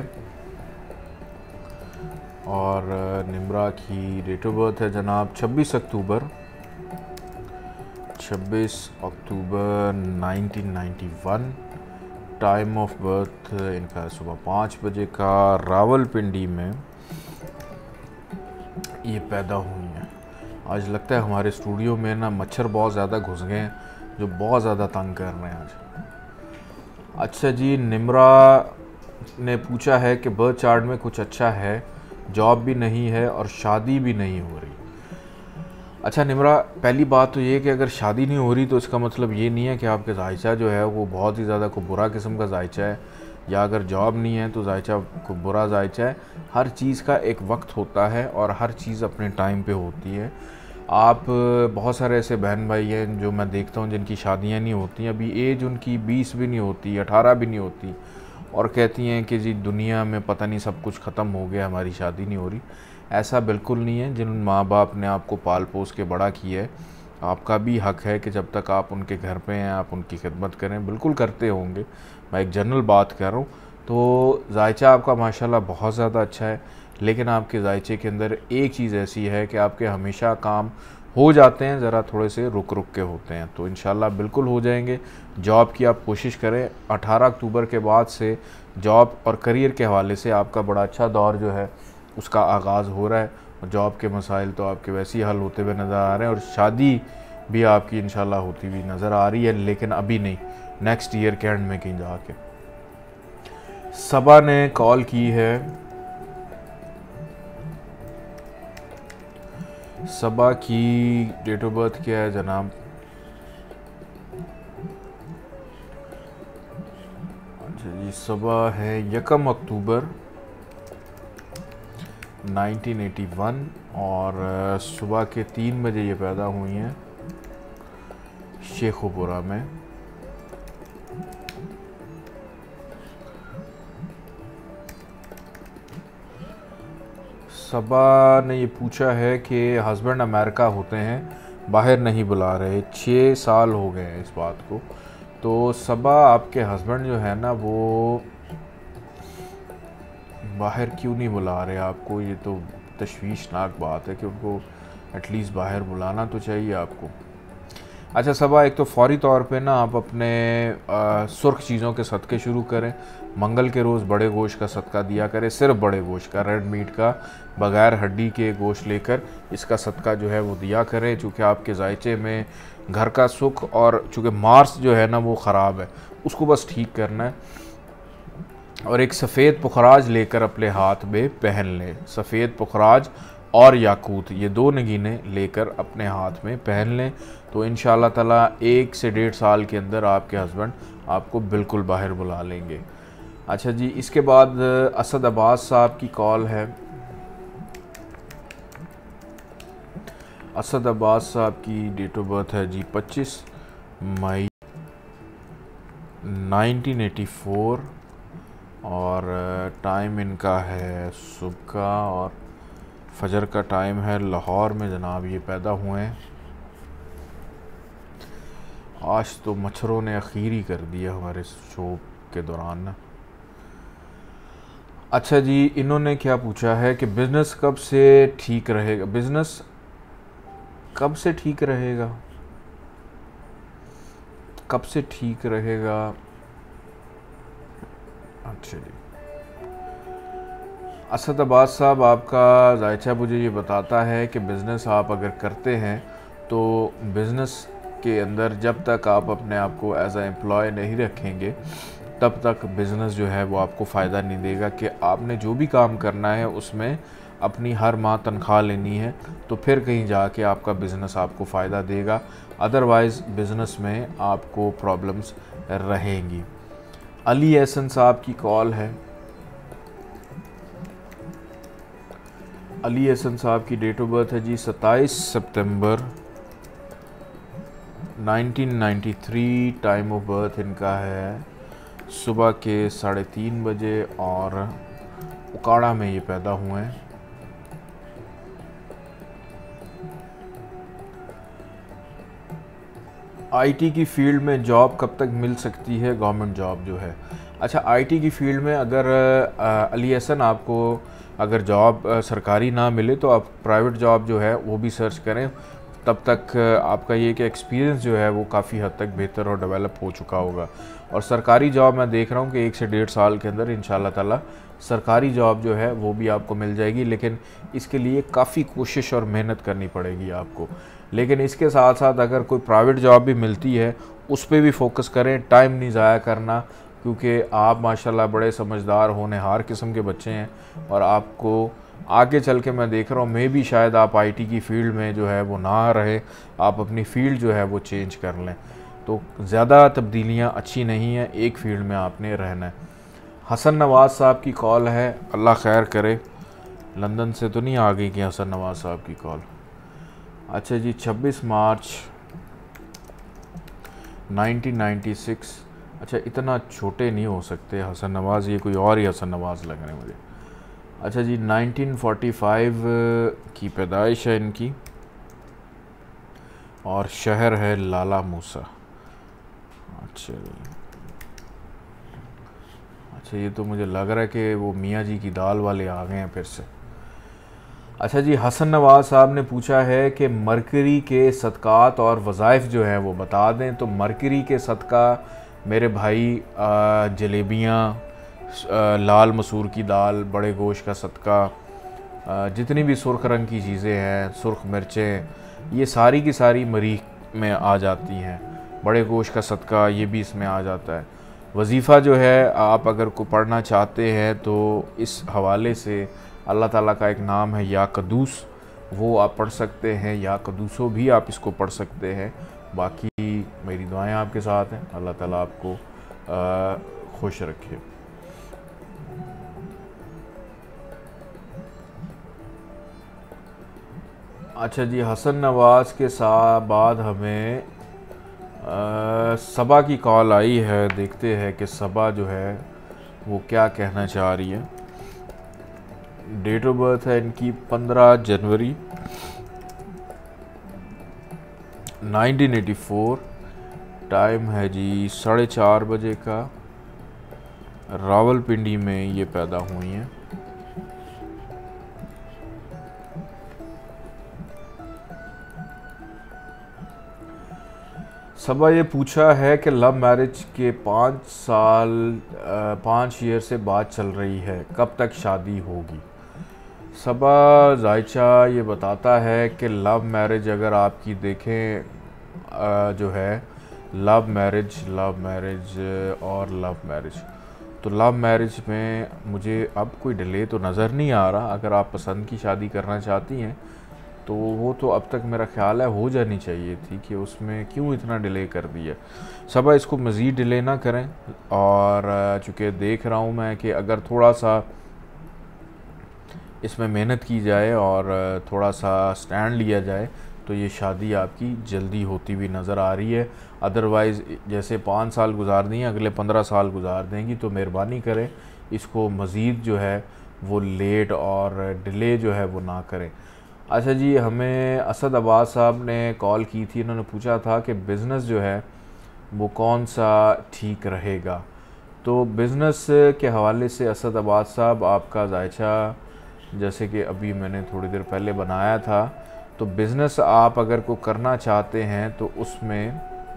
और निम्रा की डेट ऑफ बर्थ है जनाब 26 अक्टूबर 1991। टाइम ऑफ बर्थ इनका सुबह 5 बजे का, रावलपिंडी में ये पैदा हुई हैं। आज लगता है हमारे स्टूडियो में ना मच्छर बहुत ज़्यादा घुस गए हैं, जो बहुत ज़्यादा तंग कर रहे हैं आज। अच्छा जी, निम्रा ने पूछा है कि बर्थ चार्ट में कुछ अच्छा है, जॉब भी नहीं है और शादी भी नहीं हो रही। अच्छा निम्रा, पहली बात तो ये कि अगर शादी नहीं हो रही तो इसका मतलब ये नहीं है कि आपके जायचा जो है वो बहुत ही ज़्यादा को बुरा किस्म का जायचा है, या अगर जॉब नहीं है तो जायचा को बुरा जायचा है। हर चीज़ का एक वक्त होता है और हर चीज़ अपने टाइम पे होती है। आप बहुत सारे ऐसे बहन भाई हैं जो मैं देखता हूँ जिनकी शादियाँ नहीं होती, अभी एज उनकी 20 भी नहीं होती, 18 भी नहीं होती, और कहती हैं कि जी दुनिया में पता नहीं सब कुछ ख़त्म हो गया, हमारी शादी नहीं हो रही। ऐसा बिल्कुल नहीं है। जिन माँ बाप ने आपको पाल पोस के बड़ा किया है, आपका भी हक है कि जब तक आप उनके घर पे हैं आप उनकी खिदमत करें, बिल्कुल करते होंगे। मैं एक जनरल बात कर रहा हूँ। तो जायचा आपका माशाल्लाह बहुत ज़्यादा अच्छा है, लेकिन आपके जायचे के अंदर एक चीज़ ऐसी है कि आपके हमेशा काम हो जाते हैं, ज़रा थोड़े से रुक रुक के होते हैं। तो इंशाल्लाह बिल्कुल हो जाएंगे। जॉब की आप कोशिश करें। 18 अक्टूबर के बाद से जॉब और करियर के हवाले से आपका बड़ा अच्छा दौर जो है उसका आगाज़ हो रहा है, और जॉब के मसाइल तो आपके वैसे ही हल होते हुए नज़र आ रहे हैं, और शादी भी आपकी इंशाल्लाह होती हुई नज़र आ रही है, लेकिन अभी नहीं, नेक्स्ट ईयर के एंड में कहीं जाके। सबा ने कॉल की है। सबा की डेट ऑफ बर्थ क्या है जनाब? अच्छा जी, सबा है 1 अक्टूबर 1981, और सुबह के 3 बजे ये पैदा हुई हैं शेखुपुरा में। सबा ने ये पूछा है कि हस्बैंड अमेरिका होते हैं, बाहर नहीं बुला रहे, 6 साल हो गए हैं इस बात को। तो सबा आपके हस्बैंड जो है ना वो बाहर क्यों नहीं बुला रहे आपको? ये तो तशवीशनाक बात है कि उनको एटलीस्ट बाहर बुलाना तो चाहिए आपको। अच्छा सबा, एक तो फौरी तौर पे ना आप अपने सुर्ख चीज़ों के सदक़े शुरू करें। मंगल के रोज़ बड़े गोश्त का सदका दिया करें, सिर्फ बड़े गोश्त का, रेड मीट का, बग़ैर हड्डी के गोश्त लेकर इसका सदका जो है वो दिया करें। चूँकि आपके जायचे में घर का सुख, और चूँकि मार्स जो है ना वो ख़राब है, उसको बस ठीक करना है। और एक सफ़ेद पुखराज लेकर अपने हाथ में पहन लें। सफ़ेद पुखराज और याकूत, ये 2 नगीने लेकर अपने हाथ में पहन लें, तो इंशाअल्लाह ताला 1 से 1.5 साल के अंदर आपके हस्बैंड आपको बिल्कुल बाहर बुला लेंगे। अच्छा जी, इसके बाद असद अब्बास साहब की कॉल है। असद अब्बास साहब की डेट ऑफ बर्थ है जी 25 मई 1984, और टाइम इनका है सुबह का, और फजर का टाइम है। लाहौर में जनाब ये पैदा हुए हैं। आज तो मच्छरों ने अखीर ही कर दिया हमारे शो के दौरान ना। अच्छा जी, इन्होंने क्या पूछा है कि बिज़नेस कब से ठीक रहेगा? बिज़नेस कब से ठीक रहेगा? कब से ठीक रहेगा? अच्छा जी, असद अब्बास साहब, आपका जायचा मुझे ये बताता है कि बिज़नेस आप अगर करते हैं तो बिज़नेस के अंदर जब तक आप अपने आप को एज आ एम्प्लॉय नहीं रखेंगे तब तक बिज़नेस जो है वो आपको फ़ायदा नहीं देगा। कि आपने जो भी काम करना है उसमें अपनी हर माह तनख्वाह लेनी है, तो फिर कहीं जाके आपका बिज़नेस आपको फ़ायदा देगा, अदरवाइज़ बिज़नेस में आपको प्रॉब्लम्स रहेंगी। अली एहसन साहब की कॉल है। अली एहसन साहब की डेट ऑफ बर्थ है जी 27 सितंबर 1993। टाइम ऑफ बर्थ इनका है सुबह के 3:30 बजे, और उकाड़ा में ये पैदा हुए हैं। आईटी की फील्ड में जॉब कब तक मिल सकती है, गवर्नमेंट जॉब जो है? अच्छा, आईटी की फील्ड में अगर अली एहसन आपको अगर जॉब सरकारी ना मिले तो आप प्राइवेट जॉब जो है वो भी सर्च करें। तब तक आपका ये कि एक्सपीरियंस जो है वो काफ़ी हद तक बेहतर और डेवलप हो चुका होगा। और सरकारी जॉब मैं देख रहा हूँ कि 1 से 1.5 साल के अंदर इंशाल्लाह ताला सरकारी जॉब जो है वो भी आपको मिल जाएगी, लेकिन इसके लिए काफ़ी कोशिश और मेहनत करनी पड़ेगी आपको। लेकिन इसके साथ साथ अगर कोई प्राइवेट जॉब भी मिलती है उस पर भी फोकस करें, टाइम नहीं ज़ाया करना, क्योंकि आप माशाल्लाह बड़े समझदार होनहार किस्म के बच्चे हैं, और आपको आगे चल के मैं देख रहा हूँ मे भी शायद आप आईटी की फ़ील्ड में जो है वो ना रहे, आप अपनी फ़ील्ड जो है वो चेंज कर लें। तो ज़्यादा तब्दीलियाँ अच्छी नहीं हैं, एक फ़ील्ड में आपने रहना है। हसन नवाज़ साहब की कॉल है, अल्लाह खैर करे। लंदन से तो नहीं आ गई कि हसन नवाज़ साहब की कॉल? अच्छा जी, 26 मार्च 1996। अच्छा, इतना छोटे नहीं हो सकते हसन नवाज़, ये कोई और ही हसन नवाज़ लग रहे हैं मुझे। अच्छा जी, 1945 की पैदाइश है इनकी और शहर है लाला मूसा। अच्छा जी, अच्छा ये तो मुझे लग रहा है कि वो मियाँ जी की दाल वाले आ गए हैं फिर से। अच्छा जी, हसन नवाज साहब ने पूछा है कि मरकरी के सदक़ात और वज़ाइफ जो हैं वो बता दें। तो मरकरी के सदका मेरे भाई जलेबियाँ, लाल मसूर की दाल, बड़े गोश्त का सदका, जितनी भी सुर्ख रंग की चीज़ें हैं, सुर्ख मिर्चें, ये सारी की सारी मरीख में आ जाती हैं। बड़े गोश्त का सदका ये भी इसमें आ जाता है। वजीफ़ा जो है आप अगर को पढ़ना चाहते हैं तो इस हवाले से अल्लाह ताला का एक नाम है या कदूस, वो आप पढ़ सकते हैं। या कदूसो भी आप इसको पढ़ सकते हैं। बाकी मेरी दुआएं आपके साथ हैं। अल्लाह ताला आपको खुश रखे। अच्छा जी, हसन नवाज़ के साथ बाद हमें सबा की कॉल आई है। देखते हैं कि सबा जो है वो क्या कहना चाह रही है। डेट ऑफ बर्थ है इनकी 15 जनवरी 1984। टाइम है जी 4:30 बजे का। रावलपिंडी में ये पैदा हुई हैं। सबा ये पूछा है कि लव मैरिज के 5 ईयर से बात चल रही है, कब तक शादी होगी। सबा जायचा ये बताता है कि लव मैरिज अगर आपकी देखें जो है लव मैरिज और लव मैरिज, तो लव मैरिज में मुझे अब कोई डिले तो नज़र नहीं आ रहा। अगर आप पसंद की शादी करना चाहती हैं तो वो तो अब तक मेरा ख्याल है हो जानी चाहिए थी, कि उसमें क्यों इतना डिले कर दिया। सबा इसको मज़ीद डिले ना करें। और चूँकि देख रहा हूँ मैं कि अगर थोड़ा सा इसमें मेहनत की जाए और थोड़ा सा स्टैंड लिया जाए तो ये शादी आपकी जल्दी होती हुई नज़र आ रही है। अदरवाइज़ जैसे 5 साल गुजार दिए, अगले 15 साल गुजार देंगी, तो मेहरबानी करें इसको मज़ीद जो है वो लेट और डिले जो है वो ना करें। अच्छा जी, हमें असद अब्बास साहब ने कॉल की थी। इन्होंने पूछा था कि बिज़नेस जो है वो कौन सा ठीक रहेगा। तो बिज़नेस के हवाले से असद अब्बास साहब आपका जायचा जैसे कि अभी मैंने थोड़ी देर पहले बनाया था, तो बिज़नेस आप अगर को करना चाहते हैं तो उसमें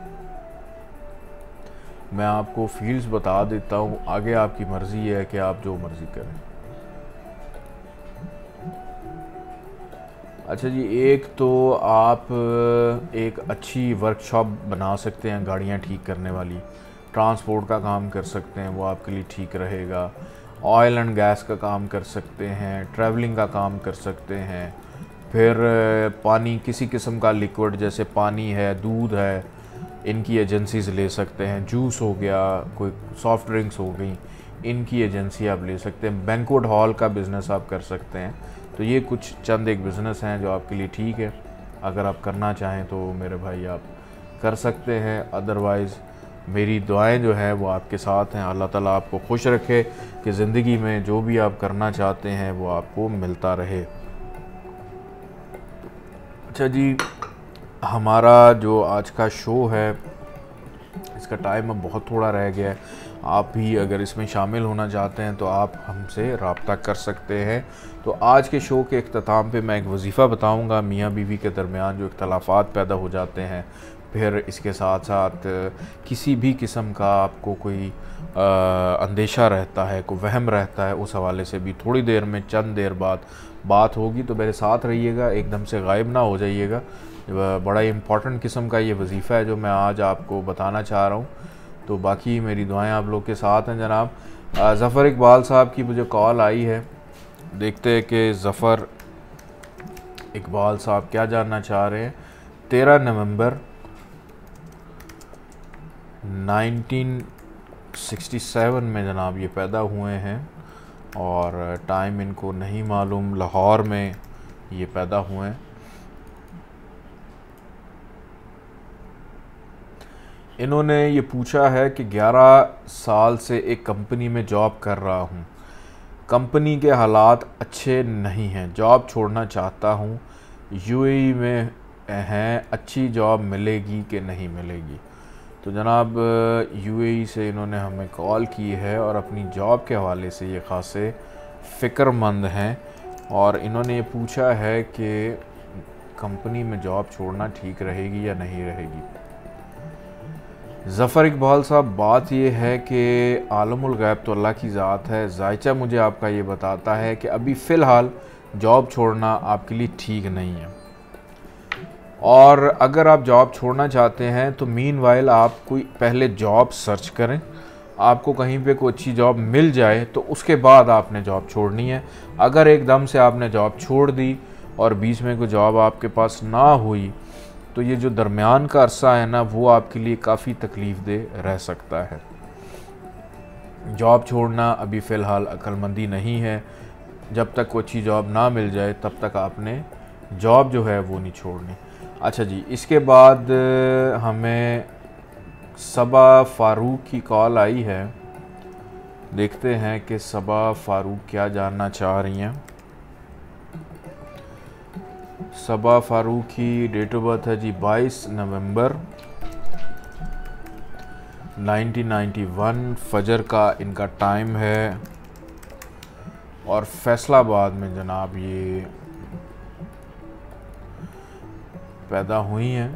मैं आपको फील्ड्स बता देता हूँ। आगे आपकी मर्ज़ी है कि आप जो मर्ज़ी करें। अच्छा जी, एक तो आप एक अच्छी वर्कशॉप बना सकते हैं गाड़ियाँ ठीक करने वाली, ट्रांसपोर्ट का काम कर सकते हैं, वो आपके लिए ठीक रहेगा। ऑयल एंड गैस का काम कर सकते हैं, ट्रैवलिंग का काम कर सकते हैं। फिर पानी, किसी किस्म का लिक्विड जैसे पानी है, दूध है, इनकी एजेंसीज ले सकते हैं। जूस हो गया, कोई सॉफ्ट ड्रिंक्स हो गई, इनकी एजेंसी आप ले सकते हैं। बैंक्वेट हॉल का बिज़नेस आप कर सकते हैं। तो ये कुछ चंद एक बिज़नेस हैं जो आपके लिए ठीक है। अगर आप करना चाहें तो मेरे भाई आप कर सकते हैं। अदरवाइज़ मेरी दुआएं जो हैं वो आपके साथ हैं। अल्लाह ताला आपको खुश रखे कि ज़िंदगी में जो भी आप करना चाहते हैं वो आपको मिलता रहे। अच्छा जी, हमारा जो आज का शो है इसका टाइम अब बहुत थोड़ा रह गया है। आप भी अगर इसमें शामिल होना चाहते हैं तो आप हमसे रब्ता कर सकते हैं। तो आज के शो के इख्तिताम पे मैं एक वजीफ़ा बताऊंगा। मियाँ बीवी के दरमियान जो इख्तलाफात पैदा हो जाते हैं, फिर इसके साथ साथ किसी भी किस्म का आपको कोई अंदेशा रहता है, कोई वहम रहता है, उस हवाले से भी थोड़ी देर में चंद देर बाद बात होगी। तो मेरे साथ रहिएगा, एकदम से गायब ना हो जाइएगा। बड़ा ही इम्पॉर्टेंट किस्म का ये वजीफ़ा है जो मैं आज आपको बताना चाह रहा हूँ। तो बाकी मेरी दुआएं आप लोग के साथ हैं जनाब। ज़फ़र इकबाल साहब की मुझे कॉल आई है। देखते हैं कि ज़फ़र इकबाल साहब क्या जानना चाह रहे हैं। 13 नवंबर 1967 में जनाब ये पैदा हुए हैं और टाइम इनको नहीं मालूम। लाहौर में ये पैदा हुए हैं। इन्होंने ये पूछा है कि 11 साल से एक कंपनी में जॉब कर रहा हूँ, कंपनी के हालात अच्छे नहीं हैं, जॉब छोड़ना चाहता हूँ, यूएई में हैं, अच्छी जॉब मिलेगी कि नहीं मिलेगी। तो जनाब यूएई से इन्होंने हमें कॉल की है और अपनी जॉब के हवाले से ये ख़ासे फ़िक्रमंद हैं और इन्होंने ये पूछा है कि कंपनी में जॉब छोड़ना ठीक रहेगी या नहीं रहेगी। ज़फ़र इकबाल साहब, बात यह है कि आलमुल गैब तो अल्लाह की ज़ात है। जायचा मुझे आपका ये बताता है कि अभी फ़िलहाल जॉब छोड़ना आपके लिए ठीक नहीं है, और अगर आप जॉब छोड़ना चाहते हैं तो मीनवाइल आप कोई पहले जॉब सर्च करें, आपको कहीं पे कोई अच्छी जॉब मिल जाए तो उसके बाद आपने जॉब छोड़नी है। अगर एकदम से आपने जॉब छोड़ दी और बीच में कोई जॉब आपके पास ना हुई तो ये जो दरमियान का अरसा है ना, वो आपके लिए काफ़ी तकलीफ़ दे रह सकता है। जॉब छोड़ना अभी फ़िलहाल अक्लमंदी नहीं है, जब तक कोई अच्छी जॉब ना मिल जाए तब तक आपने जॉब जो है वो नहीं छोड़नी। अच्छा जी, इसके बाद हमें सबा फ़ारूक की कॉल आई है, देखते हैं कि सबा फ़ारूक क्या जानना चाह रही हैं। सबा फ़ारूक की डेट ऑफ बर्थ है जी 22 नवंबर 1991, फजर का इनका टाइम है और फैसलाबाद में जनाब ये पैदा हुई हैं।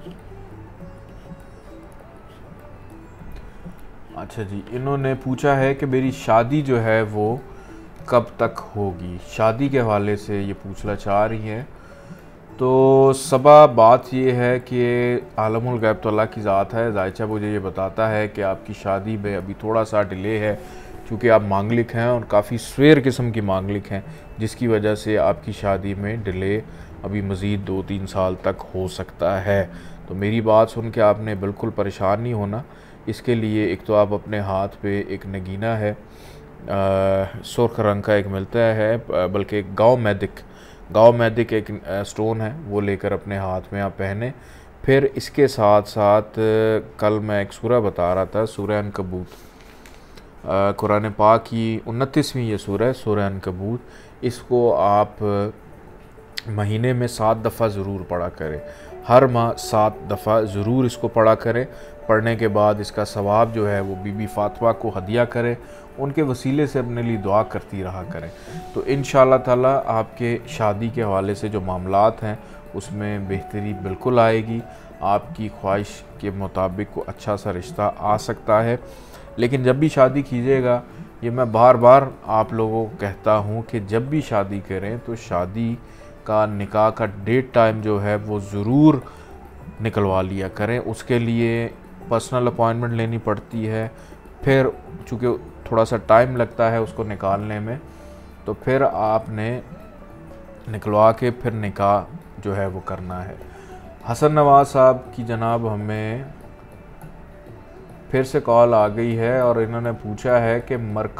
अच्छा जी, इन्होंने पूछा है कि मेरी शादी जो है वो कब तक होगी, शादी के हवाले से ये पूछना चाह रही हैं। तो सबा बात ये है कि आलमुल गैब तो अल्लाह की ज़ात है। जायचा मुझे ये बताता है कि आपकी शादी में अभी थोड़ा सा डिले है, क्योंकि आप मांगलिक हैं और काफ़ी स्वेर किस्म की मांगलिक हैं, जिसकी वजह से आपकी शादी में डिले अभी मज़ीद 2-3 साल तक हो सकता है। तो मेरी बात सुन के आपने बिल्कुल परेशान नहीं होना। इसके लिए एक तो आप अपने हाथ पे एक नगीना है, सुर्ख रंग का एक मिलता है, बल्कि गाँव मैदिक एक स्टोन है, वो लेकर अपने हाथ में आप पहने। फिर इसके साथ साथ कल मैं एक सूरह बता रहा था, सूरह अनकबूत, कुरान पाक की 29वीं ये सूरह अनकबूत, इसको आप महीने में 7 दफ़ा ज़रूर पढ़ा करें, हर माह 7 दफ़ा ज़रूर इसको पढ़ा करें। पढ़ने के बाद इसका सवाब जो है वो बीबी फ़ातिमा को हदिया करें, उनके वसीले से अपने लिए दुआ करती रहा करें। तो इंशाअल्लाह ताला आपके शादी के हवाले से जो मामलात हैं उसमें बेहतरी बिल्कुल आएगी, आपकी ख्वाहिश के मुताबिक को अच्छा सा रिश्ता आ सकता है। लेकिन जब भी शादी कीजिएगा, ये मैं बार बार आप लोगों को कहता हूँ कि जब भी शादी करें तो शादी का निकाह का डेट टाइम जो है वो ज़रूर निकलवा लिया करें। उसके लिए पर्सनल अपॉइंटमेंट लेनी पड़ती है, फिर चूँकि थोड़ा सा टाइम लगता है उसको निकालने में, तो फिर आपने निकलवा के फिर निकाह जो है वो करना है। हसन नवाज साहब की जनाब हमें फिर से कॉल आ गई है और इन्होंने पूछा है कि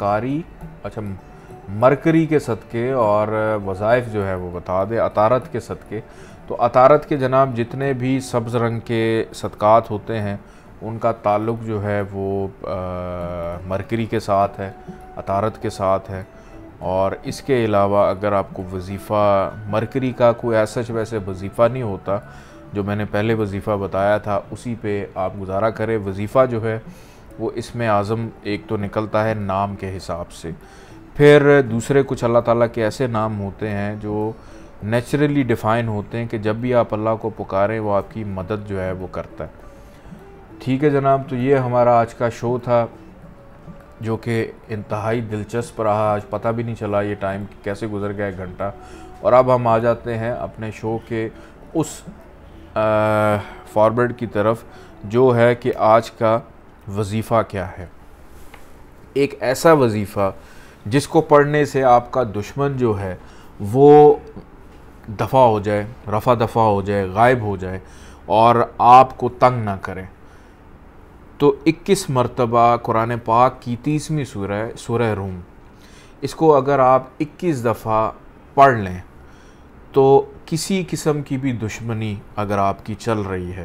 मरकरी के सदक़े और वज़ाइफ जो है वो बता दें, अतारत के सदक़े। तो अतारत के जनाब जितने भी सब्ज़ रंग के सदक़ात होते हैं उनका ताल्लुक़ जो है वो मरकरी के साथ है, अतारत के साथ है। और इसके अलावा अगर आपको वज़ीफ़ा मरकरी का कोई ऐसा वैसे वज़ीफ़ा नहीं होता, जो मैंने पहले वज़ीफ़ा बताया था उसी पे आप गुजारा करें। वज़ीफ़ा जो है वो इसमें आज़म एक तो निकलता है नाम के हिसाब से, फिर दूसरे कुछ अल्लाह ताला के ऐसे नाम होते हैं जो नेचुरली डिफ़ाइन होते हैं कि जब भी आप अल्लाह को पुकारें वो आपकी मदद जो है वो करता है। ठीक है जनाब, तो ये हमारा आज का शो था जो कि इंतहाई दिलचस्प रहा। आज पता भी नहीं चला ये टाइम कैसे गुजर गया, 1 घंटा। और अब हम आ जाते हैं अपने शो के उस फॉरवर्ड की तरफ जो है कि आज का वज़ीफ़ा क्या है। एक ऐसा वज़ीफ़ा जिसको पढ़ने से आपका दुश्मन जो है वो दफ़ा हो जाए, रफ़ा दफ़ा हो जाए, गायब हो जाए और आपको तंग ना करें। तो 21 मरतबा कुरान पाक की 30वीं सूरह रूम, इसको अगर आप 21 दफ़ा पढ़ लें तो किसी किस्म की भी दुश्मनी अगर आपकी चल रही है,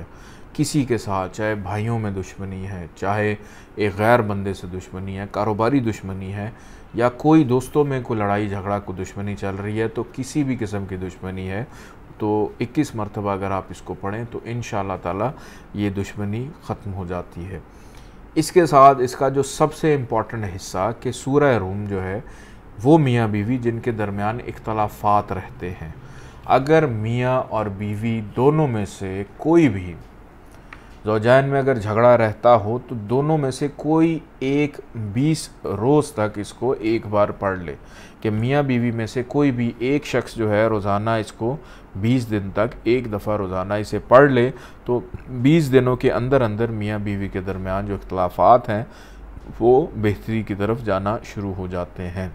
किसी के साथ, चाहे भाइयों में दुश्मनी है, चाहे एक गैर बंदे से दुश्मनी है, कारोबारी दुश्मनी है, या कोई दोस्तों में कोई लड़ाई झगड़ा को दुश्मनी चल रही है, तो किसी भी किस्म की दुश्मनी है तो 21 मरतबा अगर आप इसको पढ़ें तो इंशाअल्लाह ताला ये दुश्मनी ख़त्म हो जाती है। इसके साथ इसका जो सबसे इम्पॉर्टेंट हिस्सा कि सूरह रूम जो है वो मियाँ बीवी जिनके दरमियान इख्तलाफात रहते हैं, अगर मियाँ और बीवी दोनों में से कोई भी ज़ौजैन में अगर झगड़ा रहता हो तो दोनों में से कोई एक 20 रोज़ तक इसको एक बार पढ़ ले, कि मियाँ बीवी में से कोई भी एक शख्स जो है रोज़ाना इसको 20 दिन तक एक दफ़ा रोज़ाना इसे पढ़ ले, तो 20 दिनों के अंदर अंदर मियाँ बीवी के दरमियान जो इख्तलाफात हैं वो बेहतरी की तरफ जाना शुरू हो जाते हैं।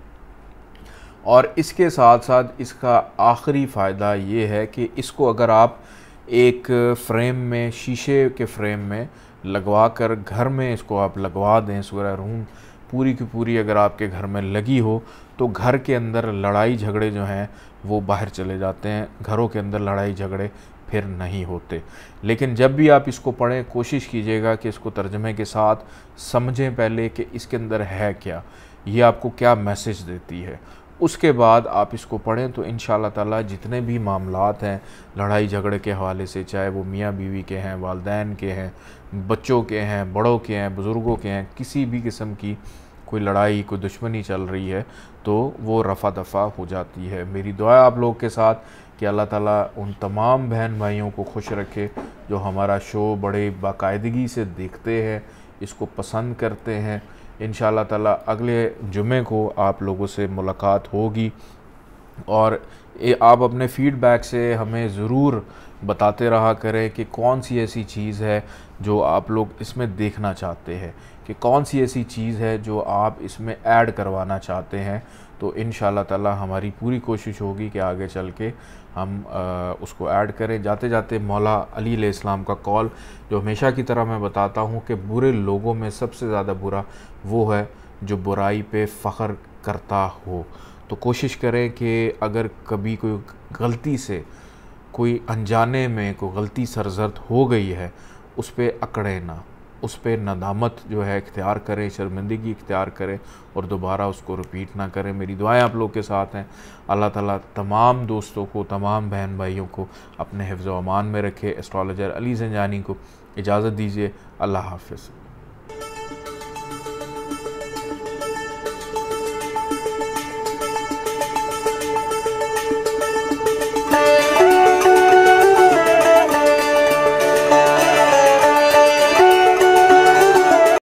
और इसके साथ साथ इसका आखिरी फ़ायदा ये है कि इसको अगर आप एक फ्रेम में, शीशे के फ्रेम में लगवा कर घर में इसको आप लगवा दें, सूरह रूम पूरी की पूरी अगर आपके घर में लगी हो तो घर के अंदर लड़ाई झगड़े जो हैं वो बाहर चले जाते हैं, घरों के अंदर लड़ाई झगड़े फिर नहीं होते। लेकिन जब भी आप इसको पढ़ें कोशिश कीजिएगा कि इसको तर्जमे के साथ समझें पहले कि इसके अंदर है क्या, ये आपको क्या मैसेज देती है, उसके बाद आप इसको पढ़ें तो इंशाअल्लाह ताला जितने भी मामलात हैं लड़ाई झगड़े के हवाले से, चाहे वो मियाँ बीवी के हैं, वालिदैन के हैं, बच्चों के हैं, बड़ों के हैं, बुज़ुर्गों के हैं, किसी भी किस्म की कोई लड़ाई कोई दुश्मनी चल रही है तो वो रफ़ा दफ़ा हो जाती है। मेरी दुआ आप लोग के साथ कि अल्लाह ताला उन तमाम बहन भाइयों को खुश रखे जो हमारा शो बड़े बाकायदगी से देखते हैं, इसको पसंद करते हैं। इंशाअल्लाह ताला अगले जुमे को आप लोगों से मुलाकात होगी और आप अपने फ़ीडबैक से हमें ज़रूर बताते रहा करें कि कौन सी ऐसी चीज़ है जो आप लोग इसमें देखना चाहते हैं, कि कौन सी ऐसी चीज़ है जो आप इसमें ऐड करवाना चाहते हैं। तो इंशाअल्लाह ताला हमारी पूरी कोशिश होगी कि आगे चल के हम उसको ऐड करें। जाते जाते मौला अली अलैहिस्सलाम का कौल जो हमेशा की तरह मैं बताता हूँ कि बुरे लोगों में सबसे ज़्यादा बुरा वो है जो बुराई पे फ़ख्र करता हो। तो कोशिश करें कि अगर कभी कोई गलती से, कोई अनजाने में कोई गलती सरज़द हो गई है, उस पर अकड़े ना, उस पर नदामत जो है इख्तियार करें, शर्मिंदगी इख्तियार करें और दोबारा उसको रिपीट ना करें। मेरी दुआएं आप लोग के साथ हैं। अल्लाह ताला तमाम दोस्तों को, तमाम बहन भाइयों को अपने हिफ्ज़ व अमान में रखे। एस्ट्रोलॉजर अली ज़ंजानी को इजाज़त दीजिए। अल्लाह हाफ़िज़।